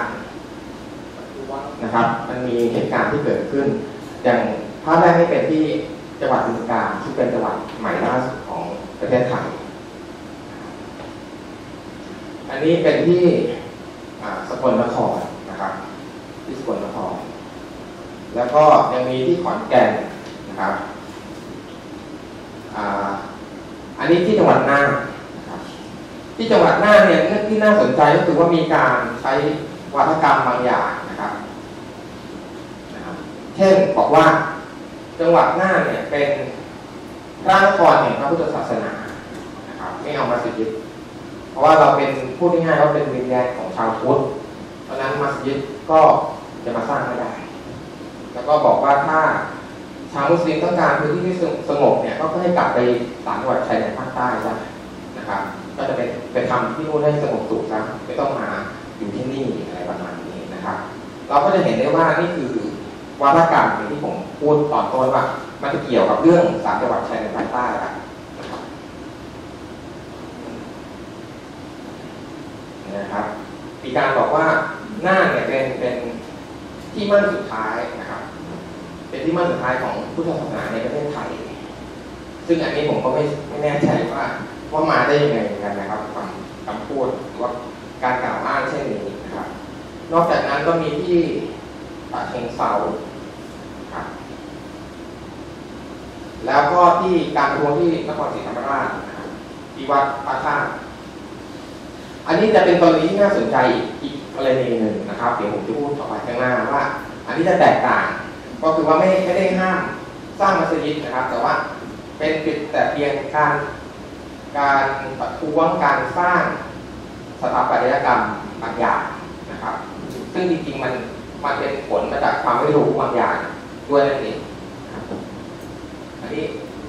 นะครับมันมีเหตุการณ์ที่เกิดขึ้นอย่างภาพแรกนี่เป็นที่จังหวัดบึงกาฬที่เป็นจังหวัดใหม่ล่าสุดของประเทศไทยอันนี้เป็นที่สกลนครนะครับที่สกลนครแล้วก็ยังมีที่ขอนแก่นนะครับอันนี้ที่จังหวัดน่านนะครับที่จังหวัดน่านเนี่ยที่น่าสนใจก็คือว่ามีการใช้วาทกรรมบางอย่างนะครับเช่นบอกว่าจังหวัดน่านเนี่ยเป็นพระนครแห่งพระพุทธศาสนานะครับไม่เอามัสยิดเพราะว่าเราเป็นพูดง่ายๆว่าเป็นดินแดนของชาวพุทธเพราะนั้นมัสยิดก็จะมาสร้างไม่ได้แล้วก็บอกว่าถ้าชาวมุสลิมต้องการพื้นที่ที่สงบเนี่ยก็ให้กลับไปสามจังหวัดชายแดนภาคใต้ซะนะครับก็จะเป็นไปทำที่นู่นให้สงบสุขซะไม่ต้องมาอยู่ที่นี่อะไรประมาณนี้นะครับเราก็จะเห็นได้ว่านี่คือวาทกรรมที่ผมพูดตอนต้นว่ามันจะเกี่ยวกับเรื่องสามจังหวัดชายแดนภาคใต้นะครับนะครับมีการบอกว่าน่านเนี่ยเป็นเป็นที่มั่นสุดท้ายนะครับเป็นที่มั่นสุดท้ายของพุทธศาสนาในประเทศไทยซึ่งอันนี้ผมก็ไม่ไม่แน่ใจว่าว่ามาได้ยังไงเหมือนกันนะครับคำคำพูดหรือว่าการกล่าวอ้างเช่นนี้นะครับนอกจากนั้นก็มีที่ฉะเชิงเทราครับแล้วก็ที่การประท้วงที่นครศรีธรรมราชนะครับที่วัดพระธาตุอันนี้จะเป็นกรณีที่น่าสนใจอีกกรณีหนึ่งนะครับเดี๋ยวผมจะพูดต่อไปข้างหน้าว่าอันนี้จะแตกต่างก็คือว่าไม่ไม่ได้ห้ามสร้างมัสยิดนะครับแต่ว่าเป็นแต่เพียงการการประท้วงการสร้างสถาปัตยกรรมบางอย่างนะครับซึ่งจริงๆมันมันเป็นผลมาจากความไม่รู้บางอย่างด้วยนั่นเองอันนี้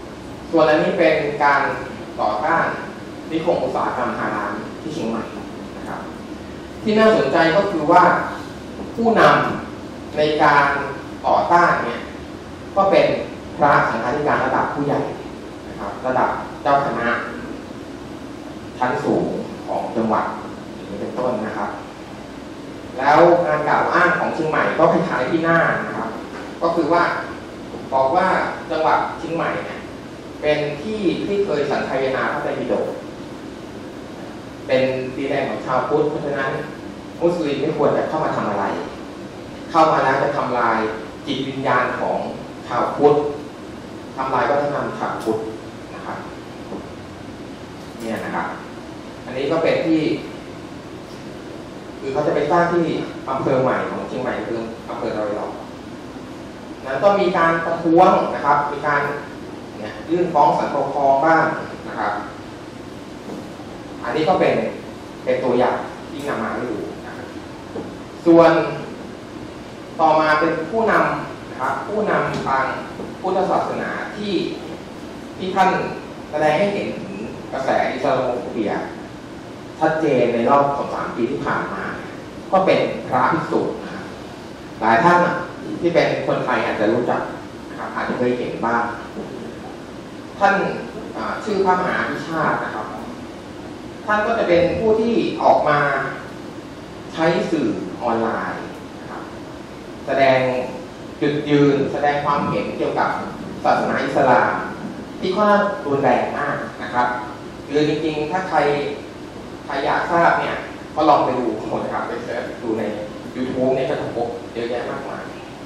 ส่วนอันนี้เป็นการต่อต้านนิคมอุตสาหกรรมฮารามที่เชียงใหม่นะครับที่น่าสนใจก็คือว่าผู้นำในการต่อต้านเนี่ยก็เป็นพระสังฆาธิการระดับผู้ใหญ่นะครับระดับเจ้าคณะชั้นสูงของจังหวัดอย่างนี้เป็นต้นนะครับแล้วการกล่าวอ้างของเชียงใหม่ก็คล้ายๆที่หน้านะครับก็คือว่าบอกว่าจังหวัดเชียงใหม่เนี่ยเป็นที่ที่เคยสันทายนาพระไตรปิฎกเป็นดินแดนของชาวพุทธเพราะฉะนั้นมุสลิมไม่ควรจะเข้ามาทำอะไรเข้ามาแล้วจะทำลายจิตวิญญาณของชาวพุทธทำลายวัฒนธรรมชาวพุทธนะครับเนี่ยนะครับอันนี้ก็เป็นที่คือเขาจะไปสร้างที่อำเภอใหม่ของเชียงใหม่คืออำเภอดอยหลอกนั้นก็มีการประท้วงนะครับมีการเนี่ยยื่นฟ้องศาลปกครองบ้างนะครับอันนี้ก็เป็นเป็นตัวอย่างที่นำมาให้ดูนะครับส่วนต่อมาเป็นผู้นำนะครับผู้นำทางพุทธศาสนาที่ที่ท่านแสดงให้เห็นถึงกระแสอิสลามโฟเบียชัดเจนในรอบสองสามปีที่ผ่านมาก็เป็นพระภิกษุนะครับหลายท่านที่เป็นคนไทยอาจจะรู้จักนะครับอาจจะเคยเห็นบ้างท่านชื่อพระมหาวิชาตินะครับท่านก็จะเป็นผู้ที่ออกมาใช้สื่อออนไลน์นะครับแสดงจุดยืนแสดงความเห็นเกี่ยวกับศาสนาอิสลามที่ค่อนข้างรุนแรงมากนะครับคือจริงๆถ้าใครใครอยากทราบเนี่ยก็ลองไปดูหมดนะครับไปเสิร์ชดูใน YouTube เนี่ยจะพบเยอะแยะมากมาย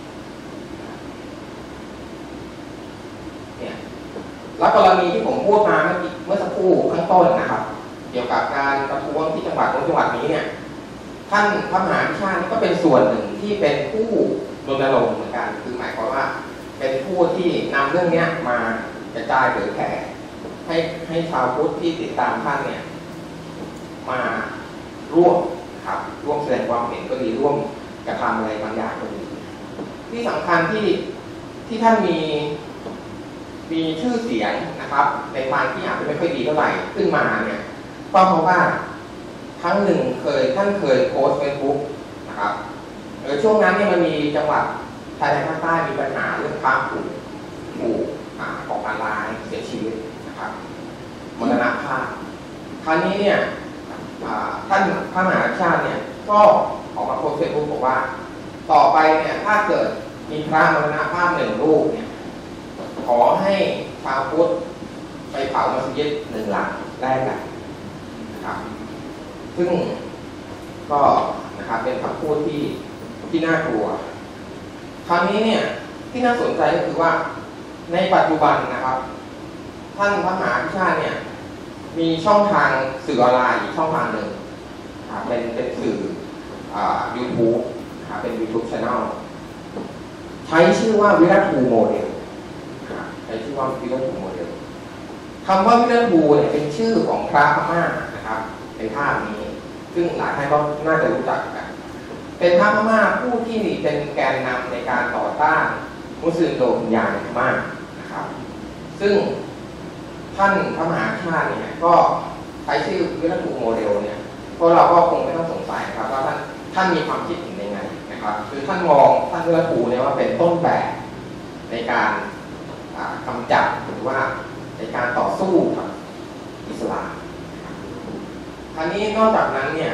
เนี่ยแล้วกรณีที่ผมพูดมาเมื่อเมื่อสักครู่ข้างต้นนะครับเกี่ยวกับการประท้วงที่จังหวัดโน้นจังหวัดนี้เนี่ยท่านพระมหาวิชาติก็เป็นส่วนหนึ่งที่เป็นผู้รณรงค์เหมือนกันคือหมายความว่าเป็นผู้ที่นำเรื่องนี้มากระจายเผยแผ่ให้ให้ชาวพุทธที่ติดตามท่านเนี่ยมาร่วมครับร่วมแสดงความเห็นก็ดีร่วมกระทำอะไรบางอย่างก็ดีที่สำคัญที่ที่ท่านมีมีชื่อเสียงนะครับในทางที่อาจจะไม่ค่อยดีเท่าไหร่ขึ้นมาเนี่ยก็เพราะว่าครั้งหนึ่งเคยท่านเคยโพสต์เฟซบุ๊กนะครับโดยช่วงนั้นเนี่ยมันมีจังหวัดชายแดนภาคใต้มีปัญหาเรื่องความถูกถูกของการลายเสียชีวิตนะครับมรณภาพคราวนี้เนี่ยท่านพระมหาชาติเนี่ยก็ออกมาโพสต์เฟซบุ๊กบอกว่าต่อไปเนี่ยถ้าเกิดมีพระมรณภาพหนึ่งรูปเนี่ยขอให้ชาวพุทธไปเผามัสยิดหนึ่งหลังแรกกันนะครับซึ่งก็นะครับเป็นคำพูดที่ที่น่ากลัวคราวนี้เนี่ยที่น่าสนใจก็คือว่าในปัจจุบันนะครับท่านพระมหาวิชาติเนี่ยมีช่องทางสื่อออนไลน์อีกช่องทางหนึ่งเป็นเป็นสื่อยูทูบเป็น YouTube Channel ใช้ชื่อว่าวิรัตภูโมเดลใช้ชื่อว่าวิรัตภูโมเดลคำว่าวิรัตภูเนี่ยเป็นชื่อของพระพม่านะครับในภาพนี้ซึ่งหลายท่านก็น่าจะรู้จักกันเป็นพระพม่าผู้ที่เป็นแกนนำในการต่อต้านมุสลิมโรฮิงญาในพม่านะครับซึ่งท่านพระมหาชาติเนี่ยก็ใช้ชื่อวิรัตภูโมเดลเนี่ยพวกเราก็คงไม่ต้องสงสัยครับว่าท่านท่านมีความคิดเห็นยังไงนะครับคือท่านมองท่านวิรัตภูเนี่ยว่าเป็นต้นแบบในการกำจัดหรือว่าในการต่อสู้กับอิสลามคราวนี้นอกจากนั้นเนี่ย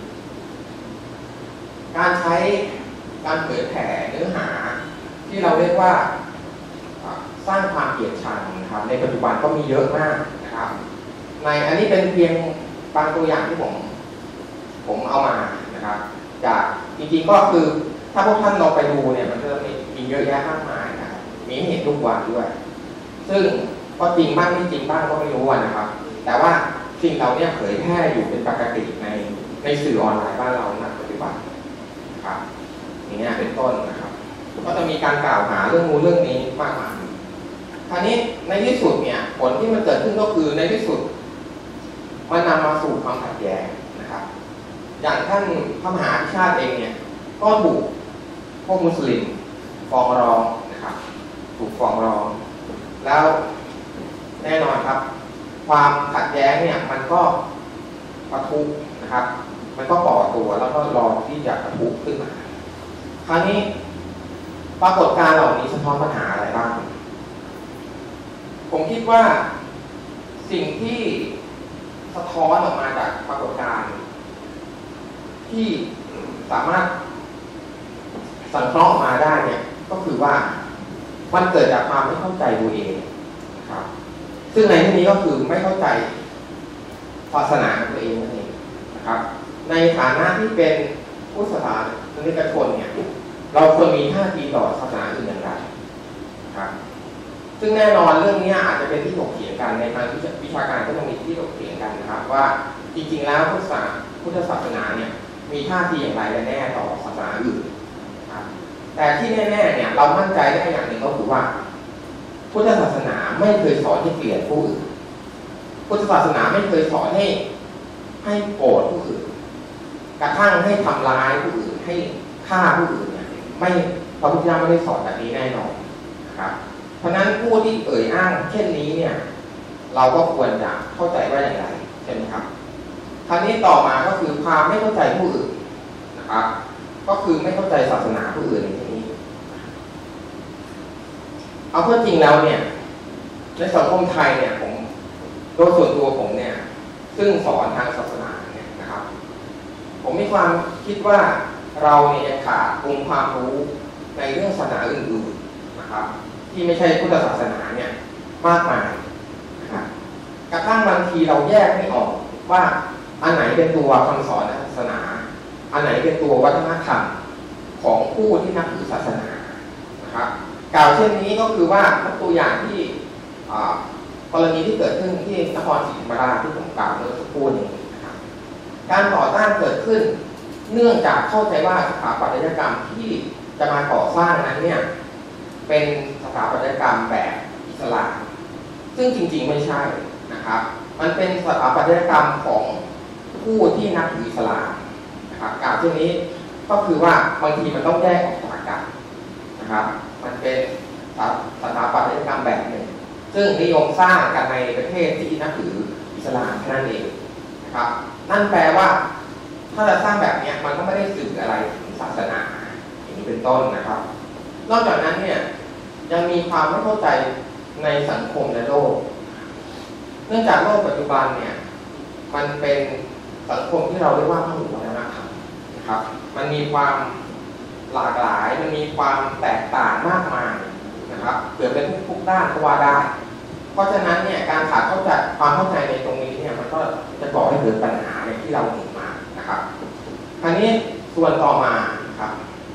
การใช้การเผยแผ่เนื้อหาที่เราเรียกว่าสร้างความเกลียดชังนะครับในปัจจุบันก็มีเยอะมากนะครับในอันนี้เป็นเพียงบางตัวอย่างที่ผมผมเอามานะครับจากจริงๆก็คือถ้าพวกท่านลองไปดูเนี่ยมันจะมีมีเยอะแยะมากมายนะครับมีให้เห็นทุกวันด้วยซึ่งก็จริงบ้างไม่จริงบ้างก็ไม่รู้นะครับแต่ว่าสิ่งเหล่านี้เผยแพร่อยู่เป็นปกติในในสื่อออนไลน์บ้านเราณปัจจุบันครับอย่างนี้เป็นต้นนะครับก็จะมีการกล่าวหาเรื่องนู้นเรื่องนี้มากมายคราวนี้ในที่สุดเนี่ยผลที่มันเกิดขึ้นก็คือในที่สุดมันนำมาสู่ความขัดแย้งนะครับอย่างท่านพระมหาวิชาติเองเนี่ยก็ถูกพวกมุสลิมฟ้องร้องนะครับถูกฟ้องร้องแล้วแน่นอนครับความขัดแย้งเนี่ยมันก็ปะทุนะครับมันก็ก่อตัวแล้วก็รอที่จะปะทุขึ้นมาคราวนี้ปรากฏการณ์เหล่านี้สะท้อนปัญหาอะไรบ้างผมคิดว่าสิ่งที่สะท้อนออกมาจากปรากฏการณ์ที่สามารถสังเคราะห์มาได้เนี่ยก็คือว่ามันเกิดจากความไม่เข้าใจตัวเองนะครับซึ่งในที่นี้ก็คือไม่เข้าใจศาสนาของตัวเองนั่นเองนะครับในฐานะที่เป็นผู้ศาสนานิกชนเนี่ยเราควรมีท่าทีต่อศาสนาอื่นอย่างไรครับซึ่งแน่นอนเรื่องนี้อาจจะเป็นที่ถกเถียงกันในทางวิชาการก็ต้องมีที่ถกเถียงกันนะครับว่าจริงๆแล้วพุทธศาสนาพุทธศาสนาเนี่ยมีท่าทีอย่างไรกันแน่ต่อศาสนาอื่นครับแต่ที่แน่ๆเนี่ยเรามั่นใจได้อย่างหนึ่งก็คือว่าพุทธศาสนาไม่เคยสอนให้เกลียดผู้อื่นพุทธศาสนาไม่เคยสอนให้ให้โกรธผู้อื่นกระทั่งให้ทำร้ายผู้อื่นให้ฆ่าผู้อื่นเนี่ยไม่พระพุทธเจ้าไม่ได้สอนแบบนี้แน่นอนนะครับเพราะนั้นผู้ที่เอ่ยอ้างเช่นนี้เนี่ยเราก็ควรจะเข้าใจว่าอย่างไรใช่ไหมครับคราวนี้ต่อมาก็คือความไม่เข้าใจผู้อื่นนะครับก็คือไม่เข้าใจศาสนาผู้อื่นในที่นี้เอาเพื่อจริงแล้วเนี่ยในสังคมไทยเนี่ยผมโดยส่วนตัวผมเนี่ยซึ่งสอนทางศาสนาเนี่ยนะครับผมมีความคิดว่าเราเนี่ยยังขาดองค์ความรู้ในเรื่องศาสนาอื่นๆนะครับที่ไม่ใช่พุทธศาสนาเนี่ยมากมายนะครับกระทั่งบางทีเราแยกไม่ออกว่าอันไหนเป็นตัวคำสอนศาสนาอันไหนเป็นตัววัฒนธรรมของผู้ที่นับถือศาสนานะครับกล่าวเช่นนี้ก็คือว่าตัวอย่างที่กรณีที่เกิดขึ้นที่นครศรีธรรมราชที่ผมกล่าวเมื่อสักครู่นี้นะครับการต่อต้านเกิดขึ้นเนื่องจากเข้าใจว่าสถาปัตยกรรมที่จะมาก่อสร้างนั้นเนี่ยเป็นสถาปัตยกรรมแบบอิสลามซึ่งจริงๆไม่ใช่นะครับมันเป็นสถาปัตยกรรมของผู้ที่นับถืออิสลามนะครับกล่าวเช่นนี้ก็คือว่าบางทีมันต้องแยกออกจากกันนะครับมันเป็นสถาปัตยกรรมแบบหนึ่งซึ่งนิยมสร้างกันในประเทศที่นับถืออิสลามนั่นเองนะครับนั่นแปลว่าถ้าเราสร้างแบบนี้มันก็ไม่ได้สื่ออะไรถึงศาสนาอย่างนี้เป็นต้นนะครับนอกจากนั้นเนี่ยยังมีความไม่เข้าใจในสังคมและโลกเนื่องจากโลกปัจจุบันเนี่ยมันเป็นสังคมที่เราเรียกว่าพหุวัฒนธรรมนะครับมันมีความหลากหลายมันมีความแตกต่างมากมายนะครับเกิดเป็นทุกๆด้านก็ว่าได้เพราะฉะนั้นเนี่ยการขาดเข้าใจความเข้าใจในตรงนี้เนี่ยมันก็จะก่อให้เกิดปัญหาในที่เราเห็นมานะครับคราวนี้ส่วนต่อมาครับ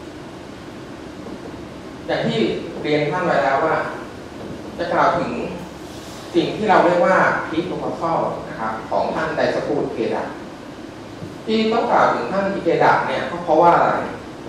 อย่างที่เรียนท่านไว้แล้วว่าจะกล่าวถึงสิ่งที่เราเรียกว่าพีคโปรโพซัลนะครับของท่านไดสกูดเกดะที่ต้องกล่าวถึงท่านเกดะเนี่ยก็เพราะว่าอะไร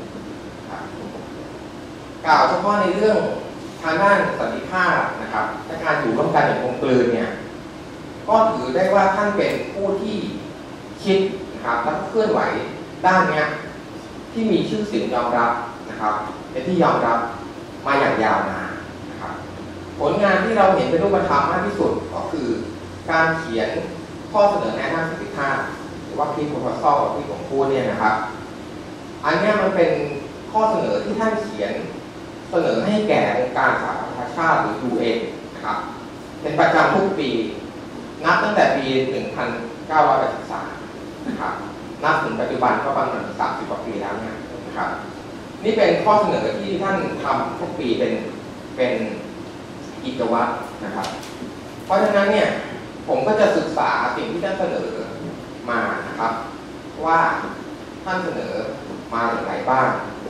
กล่าวเฉพาะในเรื่องทางด้านสันติภาพนะครับและการอยู่ร่วมกันอย่างกลมกลืนเนี่ยก็ถือได้ว่าท่านเป็นผู้ที่คิดนะครับและเคลื่อนไหวด้านนี้ที่มีชื่อเสียงยอมรับนะครับเป็นที่ยอมรับมาอย่างยาวนานนะครับผลงานที่เราเห็นเป็นรูปธรรมมากที่สุดก็คือการเขียนข้อเสนอแนะด้านสันติภาพหรือว่าพีคโปรโพซัลที่ผมพูดเนี่ยนะครับอันนี้มันเป็นข้อเสนอที่ท่านเขียนเสนอให้แก่องค์การสหประชาชาติหรือ ยู เอ็น นะครับเป็นประจำทุกปีนับตั้งแต่ปี หนึ่งพันเก้าร้อยแปดสิบสาม นะครับนับถึงปัจจุบันก็ประมาณสามสิบกว่าปีแล้วเนี่ยนะครับนี่เป็นข้อเสนอที่ท่านทำทุกปีเป็นเป็นกิจวัตรนะครับเพราะฉะนั้นเนี่ยผมก็จะศึกษาสิ่งที่ท่านเสนอมานะครับว่าท่านเสนอมาอย่างไรบ้าง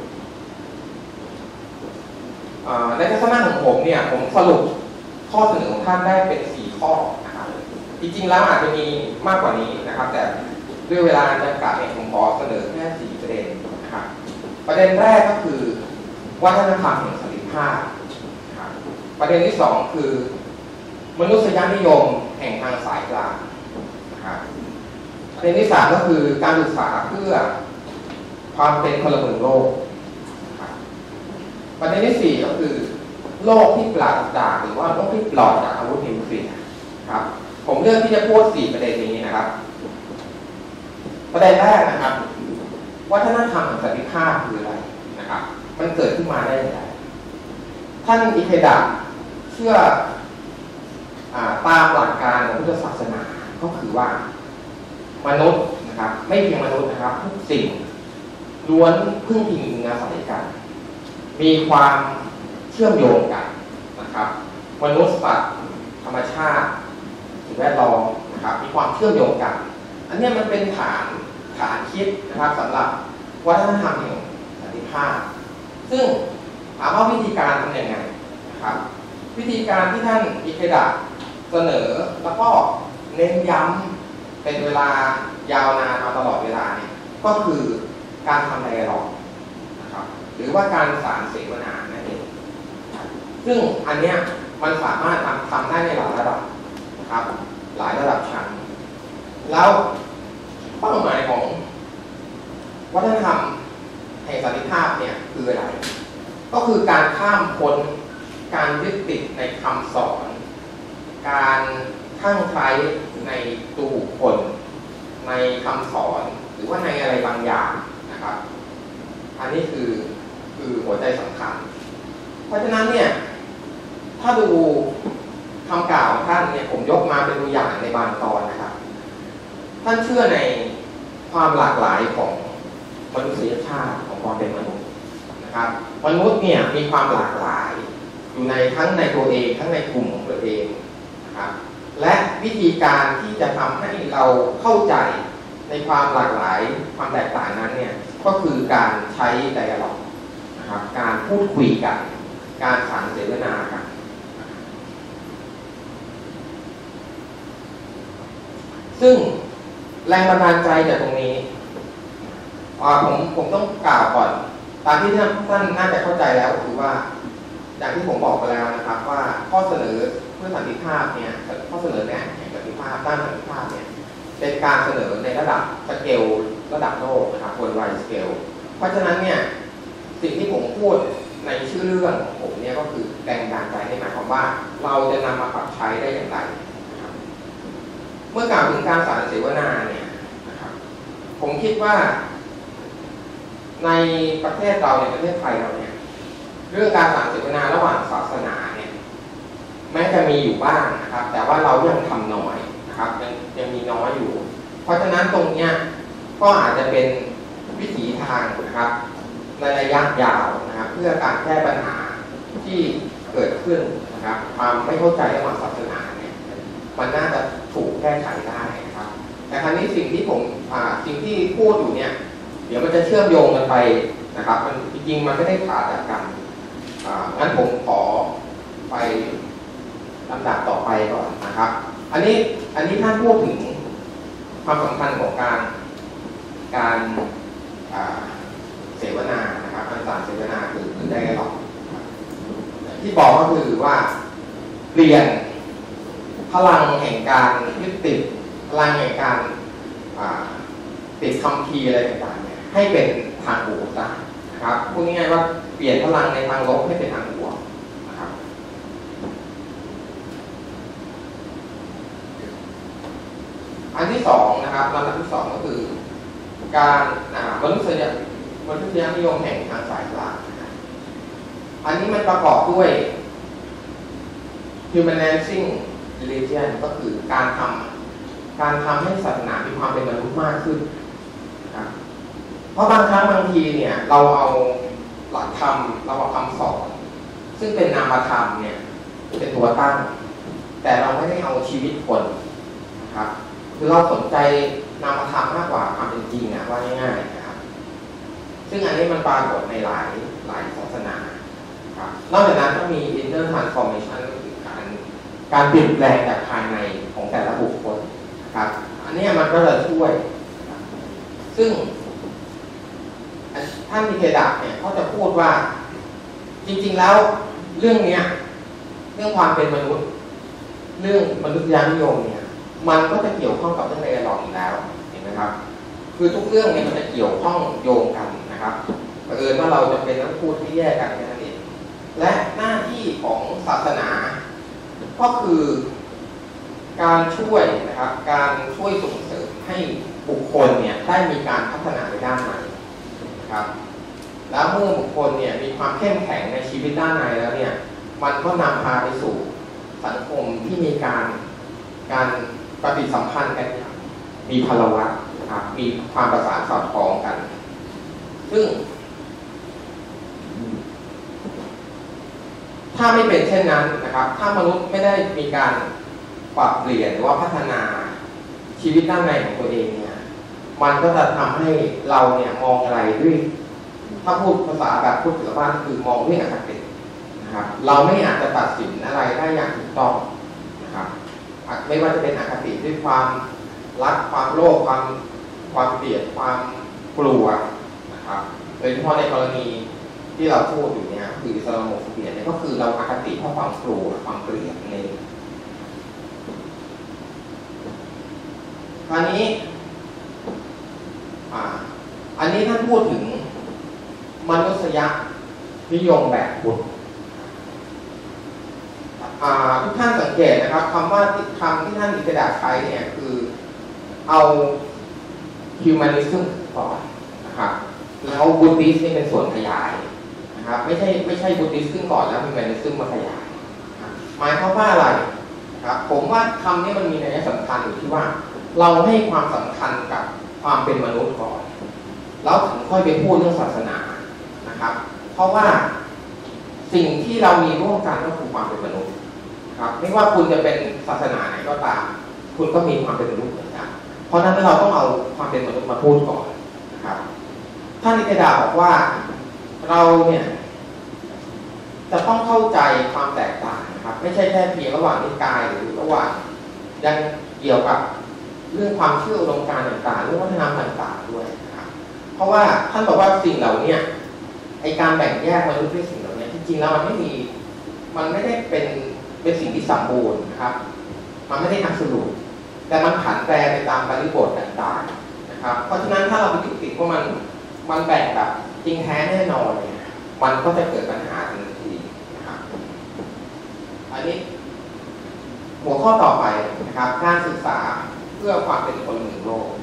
ในทัศนะของผมเนี่ยผมสรุปข้อเสนอของท่านได้เป็นสี่ข้อนะครับจริงๆแล้วอาจจะมีมากกว่านี้นะครับแต่ด้วยเวลาจำกัดเนี่ยผมขอเสนอแค่สี่ประเด็นนะครับประเด็นแรกก็คือวัฒนธรรมแห่งสันติภาพนะครับประเด็นที่สองคือมนุษยนิยมแห่งทางสายกลางนะครับประเด็นที่สามก็คือการศึกษาเพื่อความเป็นพลเมืองโลกประเด็นที่สี่ก็คือโลกที่ปราศจากหรือว่าโลกที่ปลอดจากอาวุธนิวเคลียร์นะครับผมเลือกที่จะพูดสี่ประเด็นนี้นะครับประเด็นแรกนะครับวัฒนธรรมแห่งสันติภาพคืออะไรนะครับมันเกิดขึ้นมาได้อย่างไรท่านอิเคดะเชื่อตามหลักการของพุทธศาสนาก็คือว่ามนุษย์นะครับไม่เพียงมนุษย์นะครับทุกสิ่งล้วนพึ่งพิงอาศัยกันมีความเชื่อมโยงกันนะครับมนุษย์สัตว์ธรรมชาติสิ่งแวดล้อมนะครับมีความเชื่อมโยงกันอันนี้มันเป็นฐานฐานคิดนะครับสำหรับวัฒนธรรมแห่งสันติภาพซึ่งถามว่าวิธีการทำยังไงนะครับวิธีการที่ท่านอิเคดะเสนอแล้วก็เน้นย้ำเป็นเวลายาวนานมาตลอดเวลาเนี่ยก็คือการทำไดอะล็อกนะครับหรือว่าการสารเสวนานั่นเองซึ่งอันเนี้ยมันสามารถทำทำได้ในหลายระดับนะครับหลายระดับชั้นแล้วเป้าหมายของวัฒนธรรมแห่งสันติภาพเนี่ยคืออะไรก็คือการข้ามพ้นการยึดติดในคำสอนการคลั่งไคล้ในตัวบุคคลในคำสอนหรือว่าในอะไรบางอย่างนะครับอันนี้คือคือหัวใจสำคัญเพราะฉะนั้นเนี่ยถ้าดูคำกล่าวของท่านเนี่ยผมยกมาเป็นตัวอย่างในบางตอนนะครับท่านเชื่อในความหลากหลายของมนุษยชาติของความเป็นมนุษย์นะครับมนุษย์เนี่ยมีความหลากหลายอยู่ในทั้งในตัวเองทั้งในกลุ่มของตัวเองนะครับและวิธีการที่จะทำให้เราเข้าใจในความหลากหลายความแตกต่างนั้นเนี่ยก็คือการใช้ไดอะล็อกนะครับการพูดคุยกันการสานเสวนากันซึ่งแรงบันดาลใจจากตรงนี้ผมผมต้องกล่าวก่อนตามที่ท่านท่านน่าจะเข้าใจแล้วคือว่าอย่างที่ผมบอกไปแล้วนะครับว่าข้อเสนอเพื่อสันติภาพเนี่ยข้อเสนอแนะแห่งสันติภาพด้านสันติภาพเนี่ยเป็นการเสนอในระดับสเกลระดับโลกนะครับ worldwide scale เพราะฉะนั้นเนี่ยสิ่งที่ผมพูดในชื่อเรื่องของผมเนี่ยก็คือแรงบันดาลใจในหมายความว่าเราจะนำมาปรับใช้ได้อย่างไรนะครับเมื่อกล่าวถึงการสานเสวนาเนี่ยนะครับผมคิดว่าในประเทศเราในประเทศไทยเราเนี่ยเรื่องการสานเสวนาระหว่างศาสนาเนี่ยแม้จะมีอยู่บ้างนะครับแต่ว่าเรายังทำน้อยนะครับยังยังมีน้อยอยู่เพราะฉะนั้นตรงเนี้ยก็อาจจะเป็นวิถีทางนะครับในระยะยาวนะครับเพื่อการแก้ปัญหาที่เกิดขึ้นนะครับความไม่เข้าใจระหว่างศาสนาเนี่ยมันน่าจะถูกแก้ไขได้นะครับแต่ครั้นี้สิ่งที่ผมสิ่งที่พูดอยู่เนี่ยเดี๋ยวมันจะเชื่อมโยงกันไปนะครับมันจริงๆมันไม่ได้ขาดจากกันงั้นผมขอไปลำดับต่อไปก่อนนะครับอันนี้อันนี้ท่านพูดถึงความสำคัญของการการเสวนานะครับการสานเสวนาคือคือได้หรอกที่บอกก็คือว่าเปลี่ยนพลังแห่งการยึดติดพลังแห่งการติดคำพีอะไรต่างๆเนี่ยให้เป็นทางบวกนะครับพูดง่ายๆว่าเปลี่ยนพลังในทางลบให้เป็นทางบวกนะครับอันที่สองนะครับลำดับที่สองก็คือการมนุษยมนุษยนิยมแห่งทางสายกลางนะครับอันนี้มันประกอบด้วย humanizing religion ก็คือการทำการทำให้ศาสนามีความเป็นมนุษย์มากขึ้นนะครับเพราะบางครั้งบางทีเนี่ยเราเอาหลักธรรมเราเอาคำสอนซึ่งเป็นนามธรรมเนี่ยเป็นตัวตั้งแต่เราไม่ได้เอาชีวิตคนนะครับคือเราสนใจนามธรรมมากกว่าความเป็นจริงอะว่าง่ายๆนะครับซึ่งอันนี้มันปรากฏในหลายหลายศาสนาครับนอกจากนั้นก็มี inner transformation ก็คือการการเปลี่ยนแปลงจากภายในของแต่ละบุคคลนะครับอันนี้มันก็จะช่วยซึ่งท่านอิเคดะเนี่ยเขาจะพูดว่าจริงๆแล้วเรื่องนี้เรื่องความเป็นมนุษย์เรื่องมนุษยนิยมเนี่ยมันก็จะเกี่ยวข้องกับเรื่องไดอะล็อกอีกแล้วเห็นไหมครับคือทุกเรื่องเนี่ยมันจะเกี่ยวข้องโยงกันนะครับเผอิญว่าเราจะเป็นต้องพูดที่แยกกันแค่นั้นเองและหน้าที่ของศาสนาก็คือการช่วยนะครับการช่วยส่งเสริมให้บุคคลเนี่ยได้มีการพัฒนาในด้านในนะครับแล้วเมื่อบุคคลเนี่ยมีความเข้มแข็งในชีวิตด้านในแล้วเนี่ยมันก็นำพาไปสู่สังคมที่มีการการปฏิสัมพันธ์กันอย่างมีพลวัตนะครับมีความประสานสอดคล้องกันซึ่งถ้าไม่เป็นเช่นนั้นนะครับถ้ามนุษย์ไม่ได้มีการปรับเปลี่ยนหรือว่าพัฒนาชีวิตด้านในของตัวเองเนี่ยมันก็จะทำให้เราเนี่ยมองอะไรด้วยถ้าพูดภาษาแบบพูดถึงบ้านคือมองด้วยอคตินะครับเราไม่อาจจะตัดสินอะไรได้อย่างถูกต้องนะครับไม่ว่าจะเป็นอคติด้วยความรักความโลภความความเกลียดความกลัวนะครับโดยเฉพาะในกรณีที่เราพูดอยู่เนี่ยคืออิสลามโมโฟเบียเนี่ยก็คือเราอคติเพราะความกลัวความเกลียดเองคราวนี้อ่าอันนี้ท่านพูดถึงมนุษยนิยมแบบพุทธทุกท่านสังเกตนะครับคำว่าคำที่ท่านอิสดาใช้เนี่ยคือเอา humanism ก่อนนะครับแล้วบุตติสนี่เป็นส่วนขยายนะครับไม่ใช่ไม่ใช่บุตติสขึ้นก่อนแล้ว humanism มาขยายหมายความว่าอะไรครับผมว่าคำนี้มันมีนัยสำคัญอยู่ที่ว่าเราให้ความสำคัญกับความเป็นมนุษย์ก่อนแล้วถึงค่อยไปพูดเรื่องศาสนานะครับเพราะว่าสิ่งที่เรามีร่วมกันก็คือความเป็นมนุษย์ครับไม่ว่าคุณจะเป็นศาสนาไหนก็ตามคุณก็มีความเป็นมนุษย์เหมือนกันเพราะฉะนั้นเราต้องเอาความเป็นมนุษย์มาพูดก่อนนะครับท่านนิตดาบอกว่าเราเนี่ยจะต้องเข้าใจความแตกต่างนะครับไม่ใช่แค่เพียงระหว่างนิกายหรือระหว่างยังเกี่ยวกับเรื่องความเชื่ออุดมการณ์ต่างๆเรื่องวัฒนธรรมต่างๆด้วยนะครับเพราะว่าท่านบอกว่าสิ่งเหล่านี้ไอการแบ่งแยกมนุษย์ด้วยสิ่งเหล่านี้จริงๆแล้วมันไม่มีมันไม่ได้เป็นเป็นสิ่งที่สมบูรณ์นะครับมันไม่ได้อับสูตแต่มันผันแปรไปตามบริบทต่างๆนะครับเพราะฉะนั้นถ้าเราไปยึดติดว่ามันมันแบ่งแบบจริงแท้แน่นอนเนี่ยมันก็จะเกิดปัญหาทันทีนะครับอันนี้หัวข้อต่อไปนะครับการศึกษาเพื่อความเป็นคนหนึ่งโลก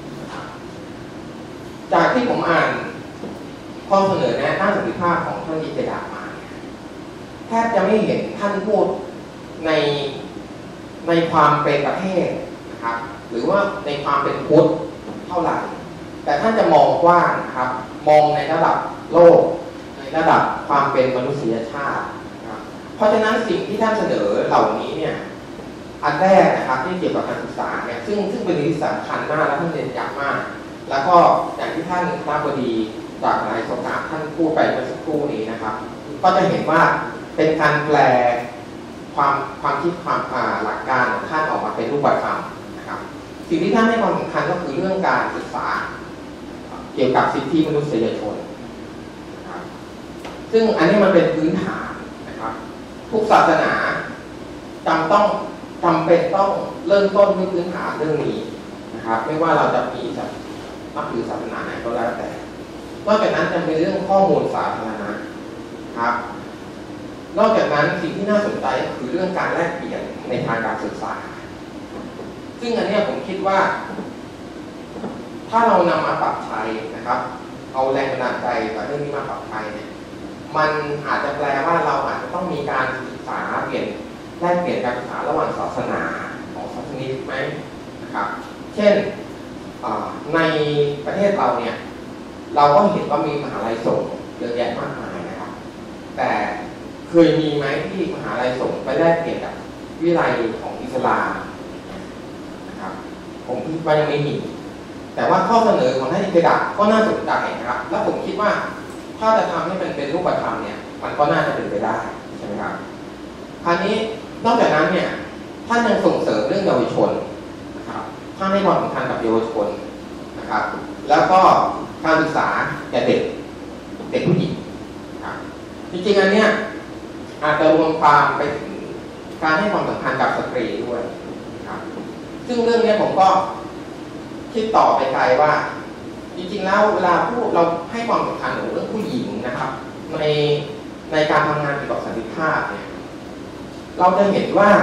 จากที่ผมอ่านข้อเสนอแนะด้านสันติภาพของท่านอิสดามาแทบจะไม่เห็นท่านพูดในในความเป็นประเทศนะครับหรือว่าในความเป็นพุทธเท่าไหร่แต่ท่านจะมองกว้างนะครับมองในระดับโลกในระดับความเป็นมนุษยชาตินะครับเพราะฉะนั้นสิ่งที่ท่านเสนอเหล่านี้เนี่ยอันแรกนะครับที่เกี่ยวกับการศึกษาเนี่ยซึ่งซึ่งเป็นสิ่งสำคัญมากและท่านเน้นย้ำมากแล้วก็อย่างที่ท่านคณบดีจากนายโสกาท่านพูดไปเมื่อสักครู่นี้นะครับก็จะเห็นว่าเป็นการแปลความความคิดความหลักการของท่านออกมาเป็นรูปธรรมนะครับสิ่งที่ท่านให้ความสำคัญก็คือเรื่องการศึกษาเกี่ยวกับสิทธิมนุษยชนนะครับซึ่งอันนี้มันเป็นพื้นฐานนะครับทุกศาสนาจำต้องจำเป็นต้องเริ่มต้นด้วยพื้นฐานเรื่องนี้นะครับไม่ว่าเราจะมีนับถือศาสนาไหนก็แล้วแต่นอกจากนั้นจะเป็นเรื่องข้อมูลสาธารณะครับนอกจากนั้นสิ่งที่น่าสนใจก็คือเรื่องการแลกเปลี่ยนในทางการศึกษาซึ่งอันนี้ผมคิดว่าถ้าเรานำมาปรับใช้นะครับเอาแรงบันดาลใจกับเรื่องนี้มาปรับใช้เนี่ยมันอาจจะแปลว่าเราอาจจะต้องมีการศึกษาเปลี่ยนแลกเปลี่ยนการศึกษาระหว่างศาสนาของศาสนิกไหมนะครับเช่นในประเทศเราเนี่ยเราก็เห็นว่ามีมหาลัยสงฆ์เยอะแยะมากมายนะครับแต่เคยมีไหมที่มหาลัยสงฆ์ไปแลกเปลี่ยนกับวิทยาลัยของอิสลามนะครับผมคิดว่ายังไม่มีแต่ว่าข้อเสนอของท่านอิสดาก็น่าสนใจนะครับแล้วผมคิดว่าถ้าจะทำให้มันเป็นรูปธรรมเนี่ยมันก็น่าจะเป็นไปได้ใช่ไหมครับคราวนี้นอกจากนั้นเนี่ยท่านยังส่งเสริมเรื่องเยาวชนนะครับท่านให้ความสำคัญกับเยาวชนนะครับแล้วก็การศึกษาแก่เด็กเด็กผู้หญิงครับจริงๆอันเนี้ยอาจจะรวมความไปถึงการให้ความสำคัญกับสตรีด้วยครับซึ่งเรื่องนี้ผมก็คิดต่อไปไกลว่าจริงๆแล้วเวลาพูดเราให้ความสำคัญกับเรื่องผู้หญิงนะครับในในการทำงานเกี่ยวกับสันติภาพเนี่ยเราจะเห็นว่า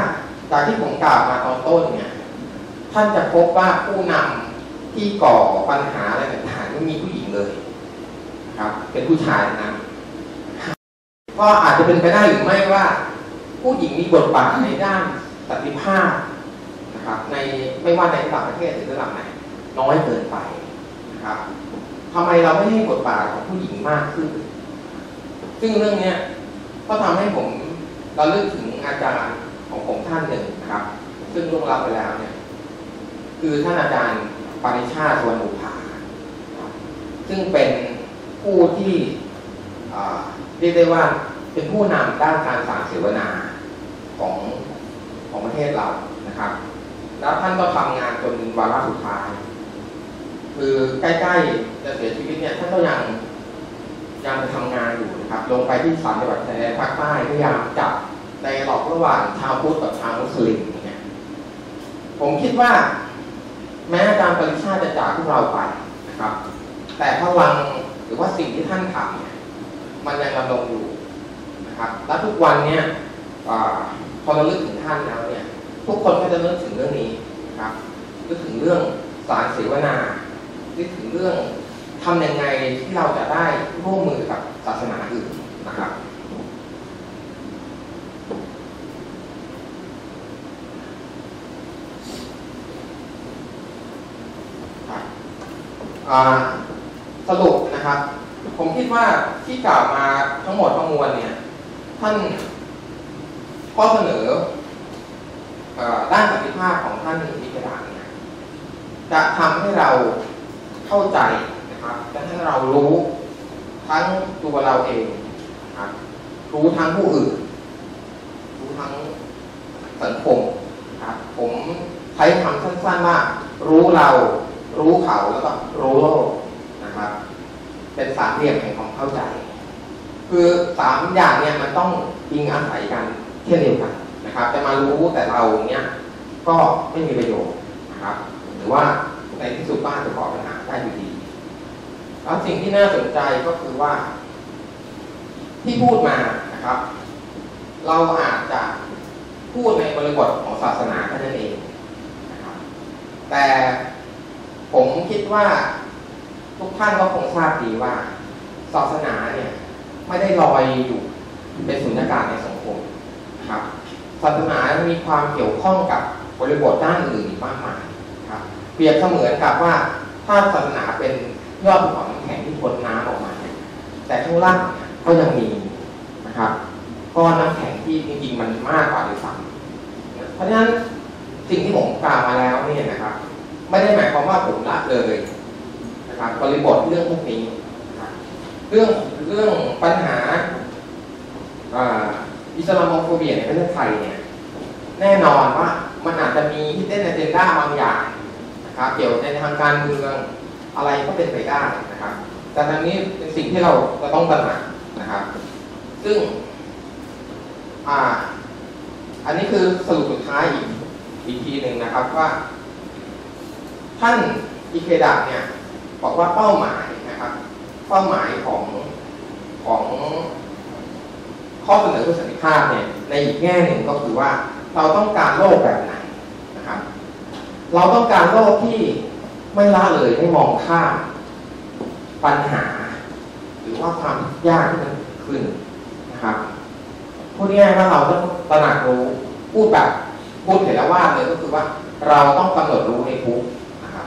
จากที่ผมกล่าวมาตอนต้นเนี่ยท่านจะพบว่าผู้นำที่ก่อปัญหาอะไรต่างๆไม่มีผู้หญิงเลยนะครับเป็นผู้ชายนะก็อาจจะเป็นไปได้หรือไม่ว่าผู้หญิงมีบทบาทในด้านสันติภาพนะครับในไม่ว่าในระดับประเทศหรือระดับไหนน้อยเกินไปนะครับทำไมเราไม่ให้บทบาทของผู้หญิงมากขึ้นซึ่งเรื่องนี้ก็ทำให้ผมเราเลือกถึงอาจารย์ของผมท่านหนึ่งนะครับซึ่งล่วงลับไปแล้วเนี่ยคือท่านอาจารย์ปริชาติ สุวรรณบุภาซึ่งเป็นผู้ที่เรียกได้ว่าเป็นผู้นำด้านการสารเสวนาของของประเทศเรานะครับแล้วท่านก็ทำงานจนวาระสุดท้ายคือใกล้ๆจะเสียชีวิตเนี่ยท่านก็ยังยังทำงานอยู่นะครับลงไปที่สามจังหวัดชายแดนภาคใต้พยายามจับในหลอกระหว่างชาวพุทธกับชาวมุสลิมเนี่ยผมคิดว่าแม้อาจารย์ปริชาติจะจากพวกเราไปนะครับแต่พลังหรือว่าสิ่งที่ท่านทำเนี่ยมันยังดำรงอยู่นะครับและทุกวันเนี่ยพอเราลึกถึงท่านแล้วเนี่ยทุกคนก็จะนึกถึงเรื่องนี้นะครับนึกถึงเรื่องสารเสวนานึกถึงเรื่องทำยังไงที่เราจะได้ร่วมมือกับศาสนาอื่นนะครับสรุปนะครับผมคิดว่าที่กล่าวมาทั้งหมดทั้งมวลเนี่ยท่านข้อเสนอด้านสันติภาพของท่านอิสระเนี่ยจะทำให้เราเข้าใจนะครับจะให้เรารู้ทั้งตัวเราเองนะครับรู้ทั้งผู้อื่นรู้ทั้งสังคมครับผมใช้คำสั้นๆว่ารู้เรารู้เขาแล้วก็รู้โลกนะครับเป็นสามเหลี่ยมแห่งความเข้าใจคือสามอย่างเนี่ยมันต้องอิงอาศัยกันเช่นเดียวกันนะครับจะมารู้แต่เราเนี่ยก็ไม่มีประโยชน์นะครับหรือว่าในที่สุดบ้านจะก่อปัญหาได้อยู่ดีแล้วสิ่งที่น่าสนใจก็คือว่าที่พูดมานะครับเราอาจจะพูดในบริบทของศาสนาแค่นั้นเองนะครับแต่ผมคิดว่าทุกท่านก็คงทราบดีว่าศาสนาเนี่ยไม่ได้ลอยอยู่เป็นสุญญากาศในสังคมนะครับศาสนามีความเกี่ยวข้องกับบริบทด้านอื่นอีกมากมายครับเปรียบเสมือนกับว่าถ้าศาสนาเป็นยอดภูเขาน้ำแข็งที่พ้นน้ำออกมาแต่ข้างล่างก็ยังมีนะครับก้อนน้ำแข็งที่จริงๆมันมากกว่าด้วยซ้ำเพราะฉะนั้นสิ่งที่ผมกล่าวมาแล้วนี่นะครับไม่ได้หมายความว่าผมละเลยนะครับบริบทเรื่องพวกนี้นะครับเรื่องเรื่องปัญหาอิสลามโมโฟเบียในประเทศไทยเนี่ยแน่นอนว่ามันอาจจะมีฮิดเด้นอะเจนดาบางอย่างนะครับเกี่ยวในทางการเมืองอะไรก็เป็นไปได้นะครับแต่ทางนี้เป็นสิ่งที่เราจะต้องตระหนักนะครับซึ่งอ่าอันนี้คือสรุปสุดท้ายอีกอีกทีหนึ่งนะครับว่าท่านอิเคดะเนี่ยบอกว่าเป้าหมายนะครับเป้าหมายของของข้อเสนอเพื่อสันติภาพเนี่ยในอีกแง่หนึ่งก็คือว่าเราต้องการโลกแบบไหนนะครับเราต้องการโลกที่ไม่ละเลยไม่มองข้ามปัญหาหรือว่าความยากที่มันขึ้นนะครับพูดง่ายๆว่าเราต้องตระหนักรู้พูดแบบพูดเถรวาทเลยก็คือว่าเราต้องกำหนดรู้ในทุกนะครับ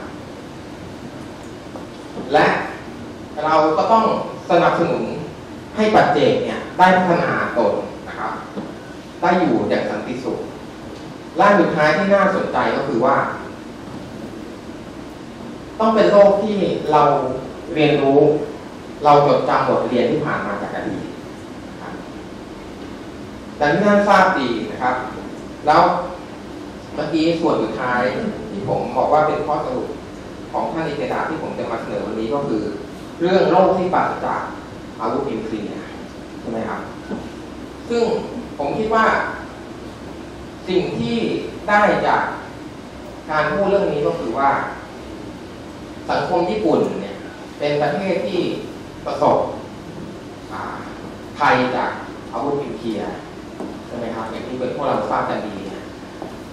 และเราก็ต้องสนับสนุนให้ปัจเจกเนี่ยได้พัฒนาตนนะครับได้อยู่อย่างสันติสุขและสุดท้ายที่น่าสนใจก็คือว่าต้องเป็นโลกที่เราเรียนรู้เราจดจำบทเรียนที่ผ่านมาจากอดีตนะครับแต่ที่ท่านทราบดีนะครับแล้วเมื่อกี้ส่วนสุดท้ายที่ผมบอกว่าเป็นข้อสรุปของท่านอิเคดะที่ผมจะมาเสนอวันนี้ก็คือเรื่องโลกที่ปราศจากอาวุธนิวเคลียร์ใช่ไหมครับซึ่งผมคิดว่าสิ่งที่ได้จากการพูดเรื่องนี้ก็คือว่าสังคมญี่ปุ่นเนี่ยเป็นประเทศที่ประสบภัยจากอาวุธนิวเคลียร์ใช่ไหมครับอย่างที่เป็นพวกเราทราบกันดีนะ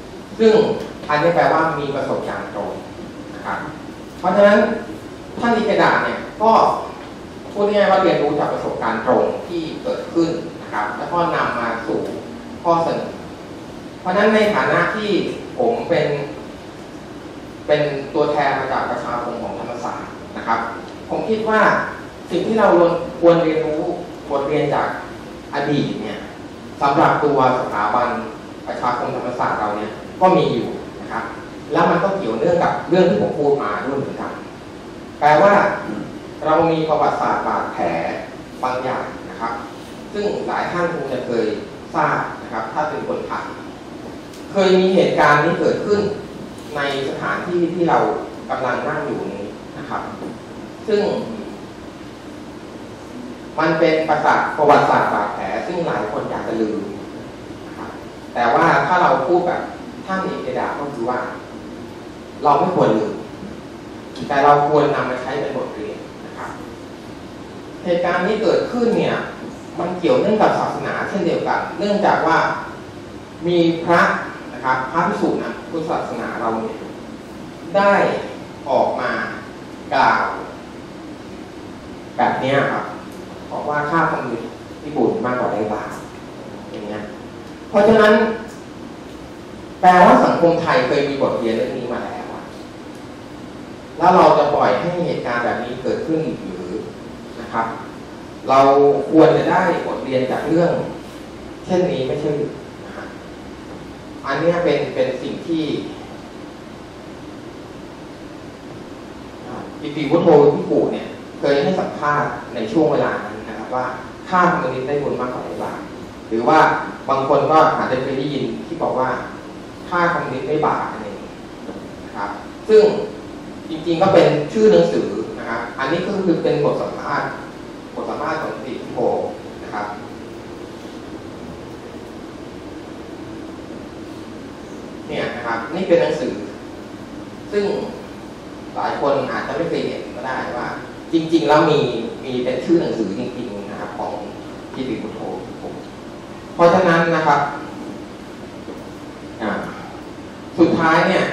ซึ่งอันนี้แปลว่ามีประสบการณ์ตรงนะครับเพราะฉะนั้นท่านอิเคดะเนี่ยก็พูดง่ายๆว่าเรียนรู้จากประสบการณ์ตรงที่เกิดขึ้นนะครับแล้วก็นำมาสู่ข้อเสนอเพราะฉะนั้นในฐานะที่ผมเป็นเป็นตัวแทนมาจากประชาคมของธรรมศาสตร์นะครับผมคิดว่าสิ่งที่เราควรเรียนรู้บทเรียนจากอดีตเนี่ยสำหรับตัวสถาบันประชาคมธรรมศาสตร์เราเนี่ยก็มีอยู่นะครับแล้วมันก็เกี่ยวเนื่องกับเรื่องที่ผมพูดมาด้วยเหมือนกันแปลว่าเรามีประวัติศาสตร์บาดแผลบางอย่างนะครับซึ่งหลายท่านคงจะเคยทราบนะครับถ้าเป็นคนไทยเคยมีเหตุการณ์นี้เกิดขึ้นในสถานที่ที่เรากำลังนั่งอยู่นี้นะครับซึ่งมันเป็นประวัติประวัติศาสตร์บาดแผลซึ่งหลายคนอยากจะลืมนะครับแต่ว่าถ้าเราพูดแบบท่านอิเคดะก็คือว่าเราไม่ควรลืมแต่เราควรนำมาใช้เป็นบทเรียนนะครับเหตุการณ์นี้เกิดขึ้นเนี่ยมันเกี่ยวเนื่องกับศาสนาเช่นเดียวกันเนื่องจากว่ามีพระนะครับพระภิกษุนะพุทธศาสนาเราเนี่ยได้ออกมากล่าวแบบนี้ครับบอกว่าค่าธรรมเนียมที่บุญมากกว่าได้บาปอย่างเงี้ยเพราะฉะนั้นแปลว่าสังคมไทยเคยมีบทเรียนเรื่องนี้มาแล้วแล้วเราจะปล่อยให้เหตุการณ์แบบนี้เกิดขึ้นอีกหรือนะครับเราควรจะได้บทเรียนจากเรื่องเช่นนี้ไม่ใช่หรือนะครับอันนี้เป็นเป็นสิ่งที่อิติวุฒโธพิกุเนี่ยเคยให้สัมภาษณ์ในช่วงเวลานั้นนะครับว่าค่าธรรมนิตได้บุญมากกว่าได้บาปหรือว่าบางคนก็อาจจะเคยได้ยินที่บอกว่าค่าธรรมนิตได้บาปอะไรนะครับซึ่งจริงๆก็เป็นชื่อหนังสือนะครับอันนี้ก็คือเป็นบทสัมภาษณ์บทสัมภาษณ์ของอิติวุฒโธนะครับเนี่ยนะครับนี่เป็นหนังสือซึ่งหลายคนอาจจะไม่เคยเห็นก็ได้ว่าจริงๆแล้วมีมีเป็นชื่อหนังสือจริงๆนะครับของอิติวุฒโธเพราะฉะนั้นนะครับสุดท้ายเนี่ย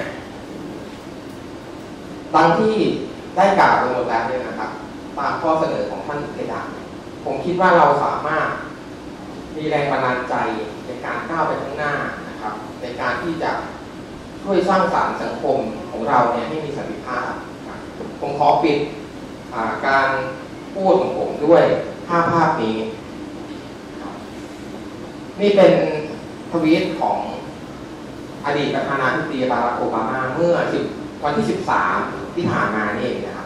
ดังที่ได้กล่าวไปหมดแล้วเนี่ยนะครับตามข้อเสนอของท่านอิเคดะผมคิดว่าเราสามารถมีแรงบันดาลใจในการก้าวไปข้างหน้านะครับในการที่จะช่วยสร้างสรรค์สังคมของเราเนี่ยให้มีสันติภาพผมขอปิดการพูดของผมด้วยภาพภาพนี้นี่เป็นทวีตของอดีตประธานาธิบดีบารักโอบามาเมื่อวันที่สิบสามที่ผ่านมานี่เองนะครับ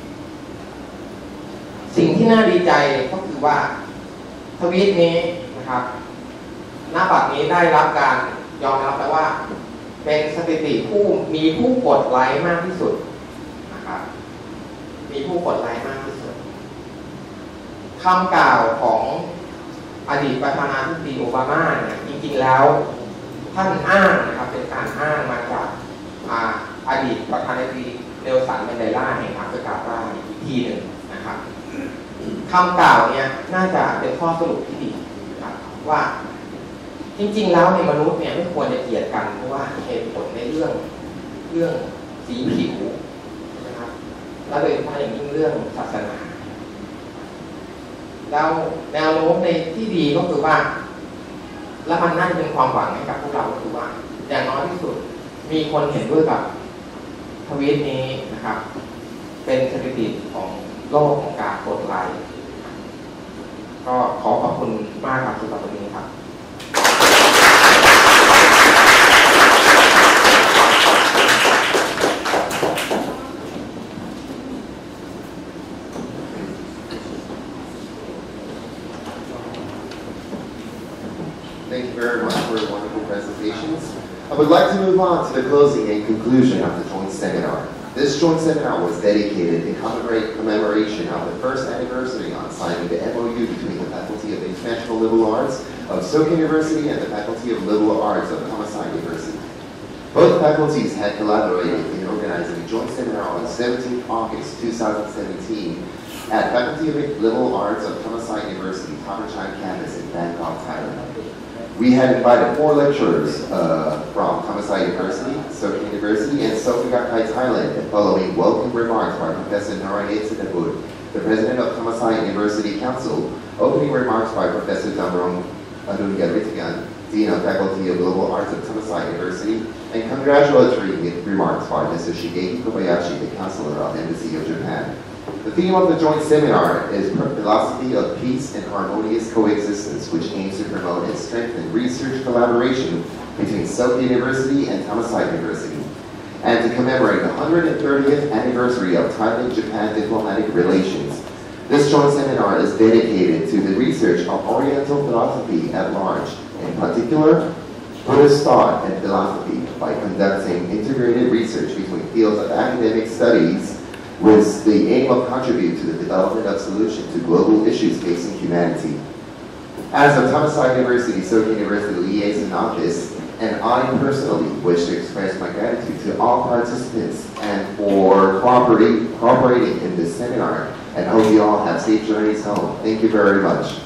สิ่งที่น่าดีใจก็คือว่าทวีตนี้นะครับหน้าบัตรนี้ได้รับการยอมรับแต่ว่าเป็นสถิติผู้มีผู้กดไลค์มากที่สุดนะครับมีผู้กดไลค์มากที่สุดคำกล่าวของอดีตประธานาธิบดีโอบามาเนี่ยจริงๆแล้วท่านอ้างนะครับเป็นการอ้างมาจากอาอดีตประธานาธิบดีเนลสัน แมนเดลาแห่งแอฟริกาใต้อีกทีหนึ่งนะครับคำกล่าวเนี่ยน่าจะเป็นข้อสรุปที่ดีนะครับว่าจริงๆแล้วในมนุษย์เนี่ยไม่ควรจะเกลียดกันเพราะว่าเหตุผลในเรื่องเรื่องสีผิวนะครับแล้วโดยเฉพาะอย่างยิ่งเรื่องศาสนาแล้วแนวโน้มในที่ดีก็คือว่าและมันน่าจะเป็นความหวังให้กับพวกเราก็คือว่าอย่างน้อยที่สุดมีคนเห็นด้วยกับทวีตนี้นะครับเป็นสถิติของโลกของการกดไลค์ก็ขอขอบคุณมากครับสำหรับวันนี้ครับ Thank you very much for your wonderful presentations. I would like to move on to the closing and conclusion of the joint seminar. This joint seminar was dedicated in commemoration of the first anniversary on signing the M O U between the Faculty of International Liberal Arts of Soka University and the Faculty of Liberal Arts of Thammasat University. Both faculties had collaborated in organizing a joint seminar on seventeenth August two thousand seventeen at Faculty of Liberal Arts of Thammasat University, Prachan campus in Bangkok, Thailand. We had invited four lecturers uh, from Thammasat University, Soka University, and Soka, Thailand, and following welcome remarks by Professor Narayane Siddhapur, the President of Thammasat University Council, opening remarks by Professor Damrong Anungaritigan, Dean of Faculty of Global Arts at Thammasat University, and congratulatory remarks by Mister Shigeki Kobayashi, the Chancellor of Embassy of Japan. The theme of the joint seminar is Philosophy of Peace and Harmonious Coexistence, which aims to promote and strengthen research collaboration between Soka University and Thammasat University, and to commemorate the one hundred thirtieth anniversary of Thailand-Japan diplomatic relations. This joint seminar is dedicated to the research of Oriental philosophy at large, in particular, Buddhist thought and philosophy, by conducting integrated research between fields of academic studies with the aim of contributing to the development of solutions to global issues facing humanity. As a Thammasat University, Soka University Liaison Office, and I personally wish to express my gratitude to all participants and for cooperating, cooperating in this seminar, and hope you all have safe journeys home. Thank you very much.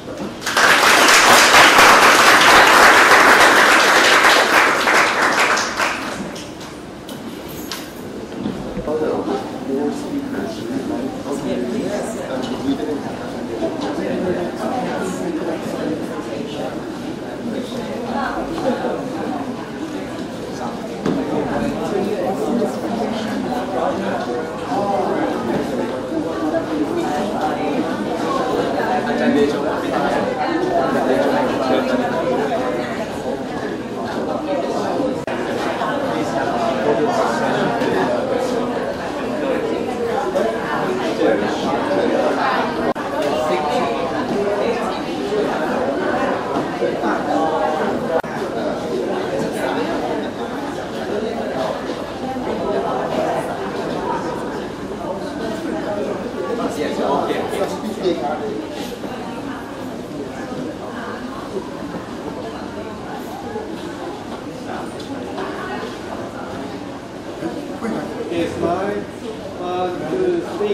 Okay, slide. One, two, three.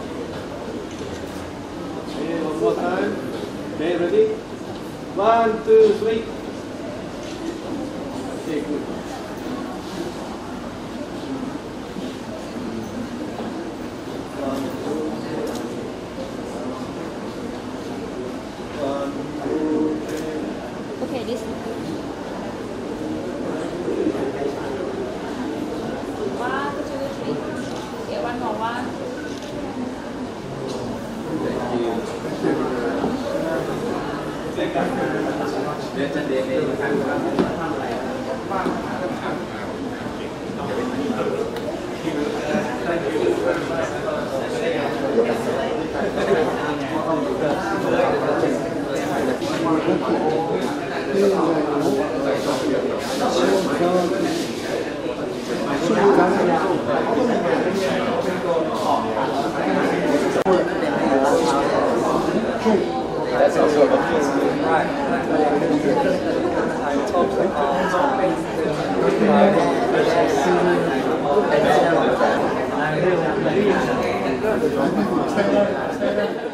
Okay, one more time. Okay, ready? One, two, three. Okay, good. One, two, one, two, three. Okay, this one. One, two, three. Okay, one more one. That's also right.